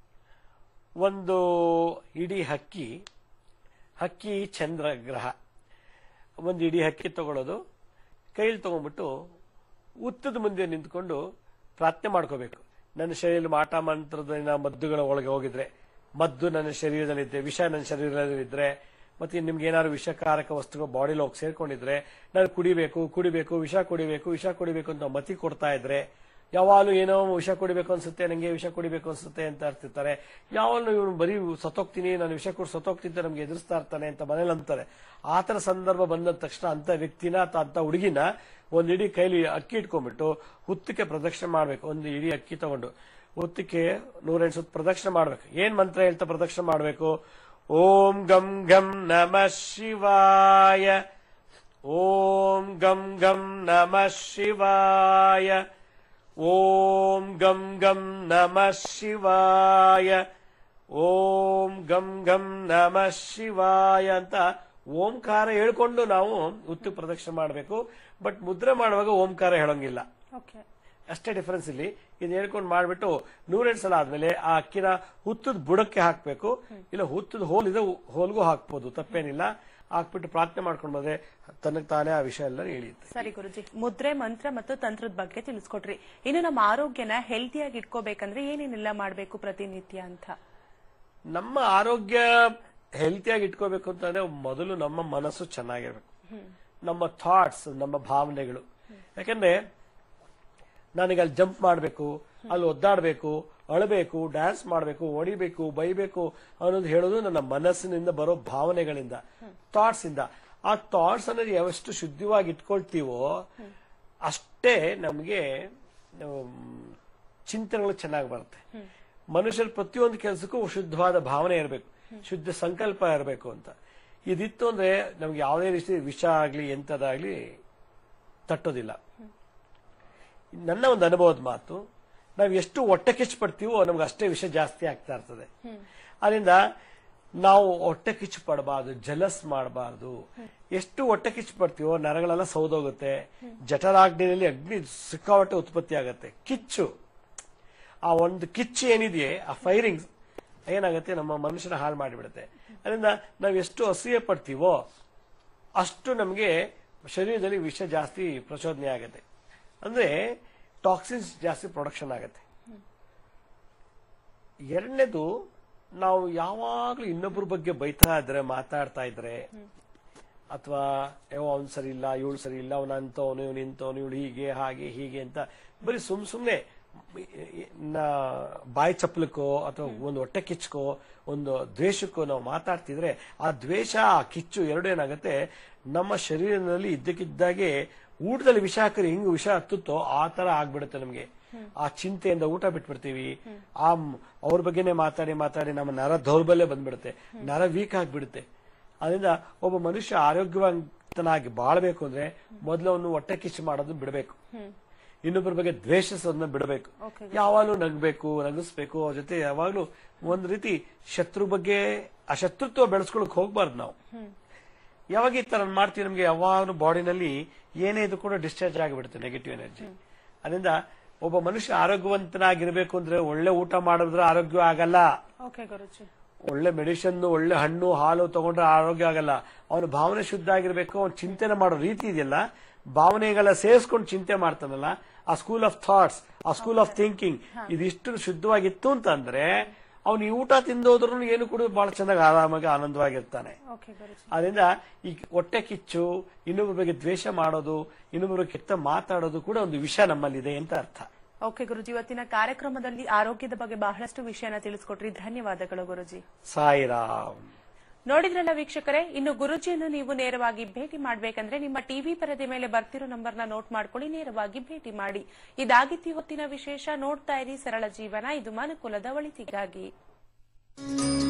ಒಂದು ಇಡೀ ಹಕ್ಕಿ ಹಕ್ಕಿ ಚಂದ್ರ ಗ್ರಹ ಒಂದು ಇಡೀ ಹಕ್ಕಿ ತಗೊಳ್ಳೋದು, ಕೈಲಿ ತಗೊಂಡ್ಬಿಟ್ಟು ಉತ್ತದ ಮುಂದೆ ನಿಂತ್ಕೊಂಡು ಪ್ರಾರ್ಥನೆ ಮಾಡ್ಕೋಬೇಕು. ನನ್ನ ಶರೀರ ಮಾಟ ಮಂತ್ರದ ಮದ್ದುಗಳ ಒಳಗೆ ಹೋಗಿದ್ರೆ, ಮದ್ದು ನನ್ನ ಶರೀರದಲ್ಲಿದ್ದೆ, ವಿಷ ನನ್ನ ಶರೀರದಲ್ಲಿದ್ರೆ, ಮತ್ತೆ ನಿಮ್ಗೆ ಏನಾದ್ರು ವಿಷಕಾರಕ ವಸ್ತುಗಳು ಬಾಡಿಲಿ ಹೋಗಿ ಸೇರ್ಕೊಂಡಿದ್ರೆ ನಾನು ಕುಡಿಬೇಕು ಕುಡಿಬೇಕು ವಿಷ ಕುಡಿಬೇಕು ವಿಷ ಕುಡಿಬೇಕು ಅಂತ ಮತಿ ಕೊಡ್ತಾ ಇದ್ರೆ, ಯಾವಾಗಲೂ ಏನೋ ವಿಷ ಕುಡಿಬೇಕು ಅನ್ಸುತ್ತೆ, ನಂಗೆ ವಿಷ ಕುಡಿಬೇಕು ಅನ್ಸುತ್ತೆ ಅಂತ ಇರ್ತಿರ್ತಾರೆ. ಯಾವಾಗಲೂ ಇವನು ಬರೀ ಸತ್ತೋಗ್ತೀನಿ, ನಾನು ವಿಷ ಕೊಟ್ಟು ಸತ್ತೋಗ್ತಿದ್ದೆ, ನಮ್ಗೆ ಎದುರಿಸ್ತಾ ಇರ್ತಾನೆ ಅಂತ ಮನೇಲಿ ಅಂತಾರೆ. ಆತರ ಸಂದರ್ಭ ಬಂದ ತಕ್ಷಣ ಅಂತ ವ್ಯಕ್ತಿನ ಅಥವಾ ಅಂತ ಹುಡುಗಿನ ಒಂದ್ ಇಡೀ ಕೈಲಿ ಅಕ್ಕಿ ಇಟ್ಕೊಂಡ್ಬಿಟ್ಟು ಹುತ್ತಕ್ಕೆ ಪ್ರದಕ್ಷಿಣೆ ಮಾಡ್ಬೇಕು. ಒಂದು ಇಡೀ ಅಕ್ಕಿ ತಗೊಂಡು ಹುತ್ತಕ್ಕೆ ನೂರೆಂಟು ಸುತ್ತ ಪ್ರದಕ್ಷಿಣೆ ಮಾಡ್ಬೇಕು. ಏನ್ ಮಂತ್ರ ಹೇಳ್ತಾ ಪ್ರದಕ್ಷಿಣೆ ಮಾಡ್ಬೇಕು? ಓಂ ಗಂ ಗಂ ನಮಃ ಶಿವಾಯ, ಓಂ ಗಂ ಗಂ ನಮಃ ಶಿವಾಯ, ಓಂ ಗಂ ಗಂ ನಮಃ ಶಿವಾಯ, ಓಂ ಗಂ ಗಂ ನಮಃ ಶಿವಾಯ ಅಂತ ಓಂಕಾರ ಹೇಳ್ಕೊಂಡು ನಾವು ಹುತ್ತು ಪ್ರದಕ್ಷಿಣೆ ಮಾಡಬೇಕು. ಬಟ್ ಮುದ್ರೆ ಮಾಡುವಾಗ ಓಂಕಾರ ಹೇಳೋಂಗಿಲ್ಲ, ಅಷ್ಟೇ ಡಿಫರೆನ್ಸ್ ಇಲ್ಲಿ. ಇದು ಹೇಳ್ಕೊಂಡು ಮಾಡ್ಬಿಟ್ಟು ನೂರೆಂಟು ಸಲ ಆದ್ಮೇಲೆ ಆ ಅಕ್ಕಿನ ಹುತ್ತದ ಬುಡಕ್ಕೆ ಹಾಕ್ಬೇಕು. ಇಲ್ಲ ಹುತ್ತದ ಹೋಲ್ ಇದೆ, ಹೋಲ್ಗೂ ಹಾಕ್ಬೋದು, ತಪ್ಪೇನಿಲ್ಲ. ಹಾಕ್ಬಿಟ್ಟು ಪ್ರಾರ್ಥನೆ ಮಾಡ್ಕೊಂಡು ಬಂದ್ರೆ ತನಗ್ ತಾನೇ ಆ ವಿಷಯ ಎಲ್ಲ ಹೇಳಿಯುತ್ತೆ. ಸರಿ ಗುರುಜಿ, ಮುದ್ರೆ ಮಂತ್ರ ಮತ್ತು ತಂತ್ರದ ಬಗ್ಗೆ ತಿಳಿಸ್ಕೊಟ್ರಿ. ಇನ್ನು ನಮ್ಮ ಆರೋಗ್ಯನ ಹೆಲ್ತಿಯಾಗಿ ಇಟ್ಕೋಬೇಕಂದ್ರೆ ಏನೇನೆಲ್ಲ ಮಾಡ್ಬೇಕು ಪ್ರತಿನಿತ್ಯ ಅಂತ? ನಮ್ಮ ಆರೋಗ್ಯ ಹೆಲ್ತಿಯಾಗಿ ಇಟ್ಕೋಬೇಕು ಅಂತಂದ್ರೆ ಮೊದಲು ನಮ್ಮ ಮನಸ್ಸು ಚೆನ್ನಾಗಿರ್ಬೇಕು, ನಮ್ಮ ಥಾಟ್ಸ್, ನಮ್ಮ ಭಾವನೆಗಳು. ಯಾಕಂದ್ರೆ ನನಗೆ ಅಲ್ಲಿ ಜಂಪ್ ಮಾಡಬೇಕು, ಅಲ್ಲಿ ಒದ್ದಾಡಬೇಕು, ಅಳಬೇಕು, ಡ್ಯಾನ್ಸ್ ಮಾಡಬೇಕು, ಹೊಡಿಬೇಕು, ಬೈಬೇಕು ಅನ್ನೋದು ಹೇಳೋದು ನನ್ನ ಮನಸ್ಸಿನಿಂದ ಬರೋ ಭಾವನೆಗಳಿಂದ, ಥಾಟ್ಸ್ ಇಂದ. ಆ ಥಾಟ್ಸ್ ಅನ್ನೋದು ಯಾವಷ್ಟು ಶುದ್ಧವಾಗಿ ಇಟ್ಕೊಳ್ತೀವೋ ಅಷ್ಟೇ ನಮಗೆ ಚಿಂತನೆಗಳು ಚೆನ್ನಾಗಿ ಬರುತ್ತೆ. ಮನುಷ್ಯರ ಪ್ರತಿಯೊಂದು ಕೆಲಸಕ್ಕೂ ಶುದ್ಧವಾದ ಭಾವನೆ ಇರಬೇಕು, ಶುದ್ಧ ಸಂಕಲ್ಪ ಇರಬೇಕು ಅಂತ. ಇದಿತ್ತು ಅಂದ್ರೆ ನಮ್ಗೆ ಯಾವುದೇ ರೀತಿ ವಿಷ ಆಗ್ಲಿ ಎಂತದಾಗ್ಲಿ ತಟ್ಟೋದಿಲ್ಲ. ನನ್ನ ಒಂದು ಅನುಭವದ ಮಾತು, ನಾವು ಎಷ್ಟು ಹೊಟ್ಟೆ ಕಿಚ್ಚು ಪಡ್ತೀವೋ ನಮ್ಗೆ ಅಷ್ಟೇ ವಿಷ ಜಾಸ್ತಿ ಆಗ್ತಾ ಇರ್ತದೆ. ಅದರಿಂದ ನಾವು ಹೊಟ್ಟೆ ಕಿಚ್ಚು ಪಡಬಾರ್ದು, ಜಲಸ್ ಮಾಡಬಾರ್ದು. ಎಷ್ಟು ಹೊಟ್ಟೆ ಕಿಚ್ಚು ಪಡ್ತೀವೋ ನರಗಳೆಲ್ಲ ಸೌದೋಗುತ್ತೆ, ಜಠರಾಗ್ನಿಯಲ್ಲಿ ಅಗ್ನಿ ಸಿಕ್ಕಾಪಟ್ಟೆ ಉತ್ಪತ್ತಿ ಆಗುತ್ತೆ. ಕಿಚ್ಚು, ಆ ಒಂದು ಕಿಚ್ಚು ಏನಿದೆಯೇ ಆ ಫೈರಿಂಗ್ ಏನಾಗುತ್ತೆ, ನಮ್ಮ ಮನುಷ್ಯನ ಹಾಳು ಮಾಡಿಬಿಡುತ್ತೆ. ಅದರಿಂದ ನಾವು ಎಷ್ಟು ಅಸೂಯೆ ಪಡ್ತೀವೋ ಅಷ್ಟು ನಮಗೆ ಶರೀರದಲ್ಲಿ ವಿಷ ಜಾಸ್ತಿ ಪ್ರಚೋದನೆ ಆಗುತ್ತೆ. ಅಂದ್ರೆ ಟಾಕ್ಸಿನ್ಸ್ ಜಾಸ್ತಿ ಪ್ರೊಡಕ್ಷನ್ ಆಗುತ್ತೆ. ಎರಡನೇದು, ನಾವು ಯಾವಾಗ್ಲೂ ಇನ್ನೊಬ್ಬರ ಬಗ್ಗೆ ಬೈತಾ ಇದ್ರೆ, ಮಾತಾಡ್ತಾ ಇದ್ರೆ, ಅಥವಾ ಯಾವ ಅವ್ನು ಸರಿ ಇಲ್ಲ, ಇವಳು ಸರಿ ಇಲ್ಲ, ಅವನ ಅಂತವನು, ಇವನು ಇಂತವನು, ಇವಳು ಹೀಗೆ ಹಾಗೆ ಹೀಗೆ ಅಂತ ಬರೀ ಸುಮ್ ಸುಮ್ನೆ ಬಾಯಿ ಚಪ್ಪಲಕ್ಕೋ ಅಥವಾ ಒಂದು ಹೊಟ್ಟೆ ಕಿಚ್ಚಕೋ ಒಂದು ದ್ವೇಷಕ್ಕೋ ನಾವು ಮಾತಾಡ್ತಿದ್ರೆ ಆ ದ್ವೇಷ, ಆ ಕಿಚ್ಚು ಎರಡು ಏನಾಗುತ್ತೆ ನಮ್ಮ ಶರೀರದಲ್ಲಿ ಇದ್ದಕ್ಕಿದ್ದಾಗೆ ಊಟದಲ್ಲಿ ವಿಷ ಹಾಕಿದ್ರೆ ಹಿಂಗ್ ವಿಷ ಹತ್ತುತ್ತೋ ಆ ತರ ಆಗ್ಬಿಡುತ್ತೆ ನಮ್ಗೆ. ಆ ಚಿಂತೆಯಿಂದ ಊಟ ಬಿಟ್ಬಿಡ್ತೀವಿ. ಆ ಅವ್ರ ಬಗ್ಗೆನೆ ಮಾತಾಡಿ ಮಾತಾಡಿ ನಮ್ಮ ನರ ದೌರ್ಬಲ್ಯ ಬಂದ್ಬಿಡುತ್ತೆ, ನರ ವೀಕ್ ಆಗ್ಬಿಡುತ್ತೆ. ಅದರಿಂದ ಒಬ್ಬ ಮನುಷ್ಯ ಆರೋಗ್ಯವಂತನಾಗಿ ಬಾಳ್ಬೇಕು ಅಂದ್ರೆ ಮೊದಲು ಅವನು ಹೊಟ್ಟೆ ಕಿಚ್ಚು ಮಾಡೋದು ಬಿಡಬೇಕು, ಇನ್ನೊಬ್ಬರ ಬಗ್ಗೆ ದ್ವೇಷಿಸೋದನ್ನ ಬಿಡಬೇಕು. ಯಾವಾಗ್ಲೂ ನಗ್ಬೇಕು, ನಗಿಸ್ಬೇಕು, ಅವ್ರ ಜೊತೆ ಯಾವಾಗ್ಲೂ ಒಂದ್ ರೀತಿ ಶತ್ರು ಬಗ್ಗೆ ಆ ಶತ್ರುತ್ವ ಬೆಳೆಸ್ಕೊಳಕ್ ಹೋಗ್ಬಾರ್ದು ನಾವು. ಯಾವಾಗ ಈ ತರ ಮಾಡ್ತೀವಿ ನಮ್ಗೆ ಯಾವಾಗ್ಲೂ ಬಾಡಿನಲ್ಲಿ ಏನೇ ಇದು ಕೂಡ ಡಿಸ್ಚಾರ್ಜ್ ಆಗಿಬಿಡುತ್ತೆ ನೆಗೆಟಿವ್ ಎನರ್ಜಿ. ಅದರಿಂದ ಒಬ್ಬ ಮನುಷ್ಯ ಆರೋಗ್ಯವಂತನಾಗಿರ್ಬೇಕು ಅಂದ್ರೆ ಒಳ್ಳೆ ಊಟ ಮಾಡಿದ್ರೆ ಆರೋಗ್ಯ ಆಗಲ್ಲ, ಒಳ್ಳೆ ಮೆಡಿಸಿನ್, ಒಳ್ಳೆ ಹಣ್ಣು ಹಾಲು ತಗೊಂಡ್ರೆ ಆರೋಗ್ಯ ಆಗಲ್ಲ. ಅವನ ಭಾವನೆ ಶುದ್ಧ ಆಗಿರ್ಬೇಕು. ಅವ್ನು ಚಿಂತನೆ ಮಾಡೋ ರೀತಿ ಇದೆಯಲ್ಲ, ಭಾವನೆಗಳ ಸೇರಿಸ್ಕೊಂಡು ಚಿಂತೆ ಮಾಡ್ತಾನಲ್ಲ, ಆ ಸ್ಕೂಲ್ ಆಫ್ ಥಾಟ್ಸ್, ಆ ಸ್ಕೂಲ್ ಆಫ್ ಥಿಂಕಿಂಗ್ ಇದಿಷ್ಟು ಶುದ್ಧವಾಗಿತ್ತು ಅಂತಂದ್ರೆ ಅವ್ನು ಈ ಊಟ ತಿಂದೋದ್ರೂ ಏನು ಕೂಡ ಬಹಳ ಚೆನ್ನಾಗಿ ಆರಾಮಾಗಿ ಆನಂದವಾಗಿರ್ತಾನೆ. ಅದರಿಂದ ಈ ಹೊಟ್ಟೆ ಕಿಚ್ಚು, ಇನ್ನೊಬ್ಬರ ಬಗ್ಗೆ ದ್ವೇಷ ಮಾಡೋದು, ಇನ್ನೊಬ್ಬರ ಕೆಟ್ಟ ಮಾತಾಡೋದು ಕೂಡ ಒಂದು ವಿಷಯ ನಮ್ಮಲ್ಲಿದೆ ಅಂತ ಅರ್ಥ. ಓಕೆ ಗುರುಜಿ, ಇವತ್ತಿನ ಕಾರ್ಯಕ್ರಮದಲ್ಲಿ ಆರೋಗ್ಯದ ಬಗ್ಗೆ ಬಹಳಷ್ಟು ವಿಷಯನ ತಿಳಿಸ್ಕೊಟ್ರಿ. ಧನ್ಯವಾದಗಳು ಗುರುಜಿ. ಸಾಯಿರಾಮ್. ನೋಡಿದ್ರಲ್ಲ ವೀಕ್ಷಕರೇ, ಇನ್ನು ಗುರುಜಿಯನ್ನು ನೀವು ನೇರವಾಗಿ ಭೇಟಿ ಮಾಡಬೇಕಂದ್ರೆ ನಿಮ್ಮ ಟಿವಿ ಪರದೆ ಮೇಲೆ ಬರ್ತಿರೋ ನಂಬರ್ನ ನೋಟ್ ಮಾಡ್ಕೊಳ್ಳಿ, ನೇರವಾಗಿ ಭೇಟಿ ಮಾಡಿ. ಇದಾಗಿತ್ತು ಇವತ್ತಿನ ವಿಶೇಷ. ನೋಡ್ತಾ ಇರಿ ಸರಳ ಜೀವನ, ಇದು ಮನುಕುಲದ ಒಳಿತಿಗಾಗಿ.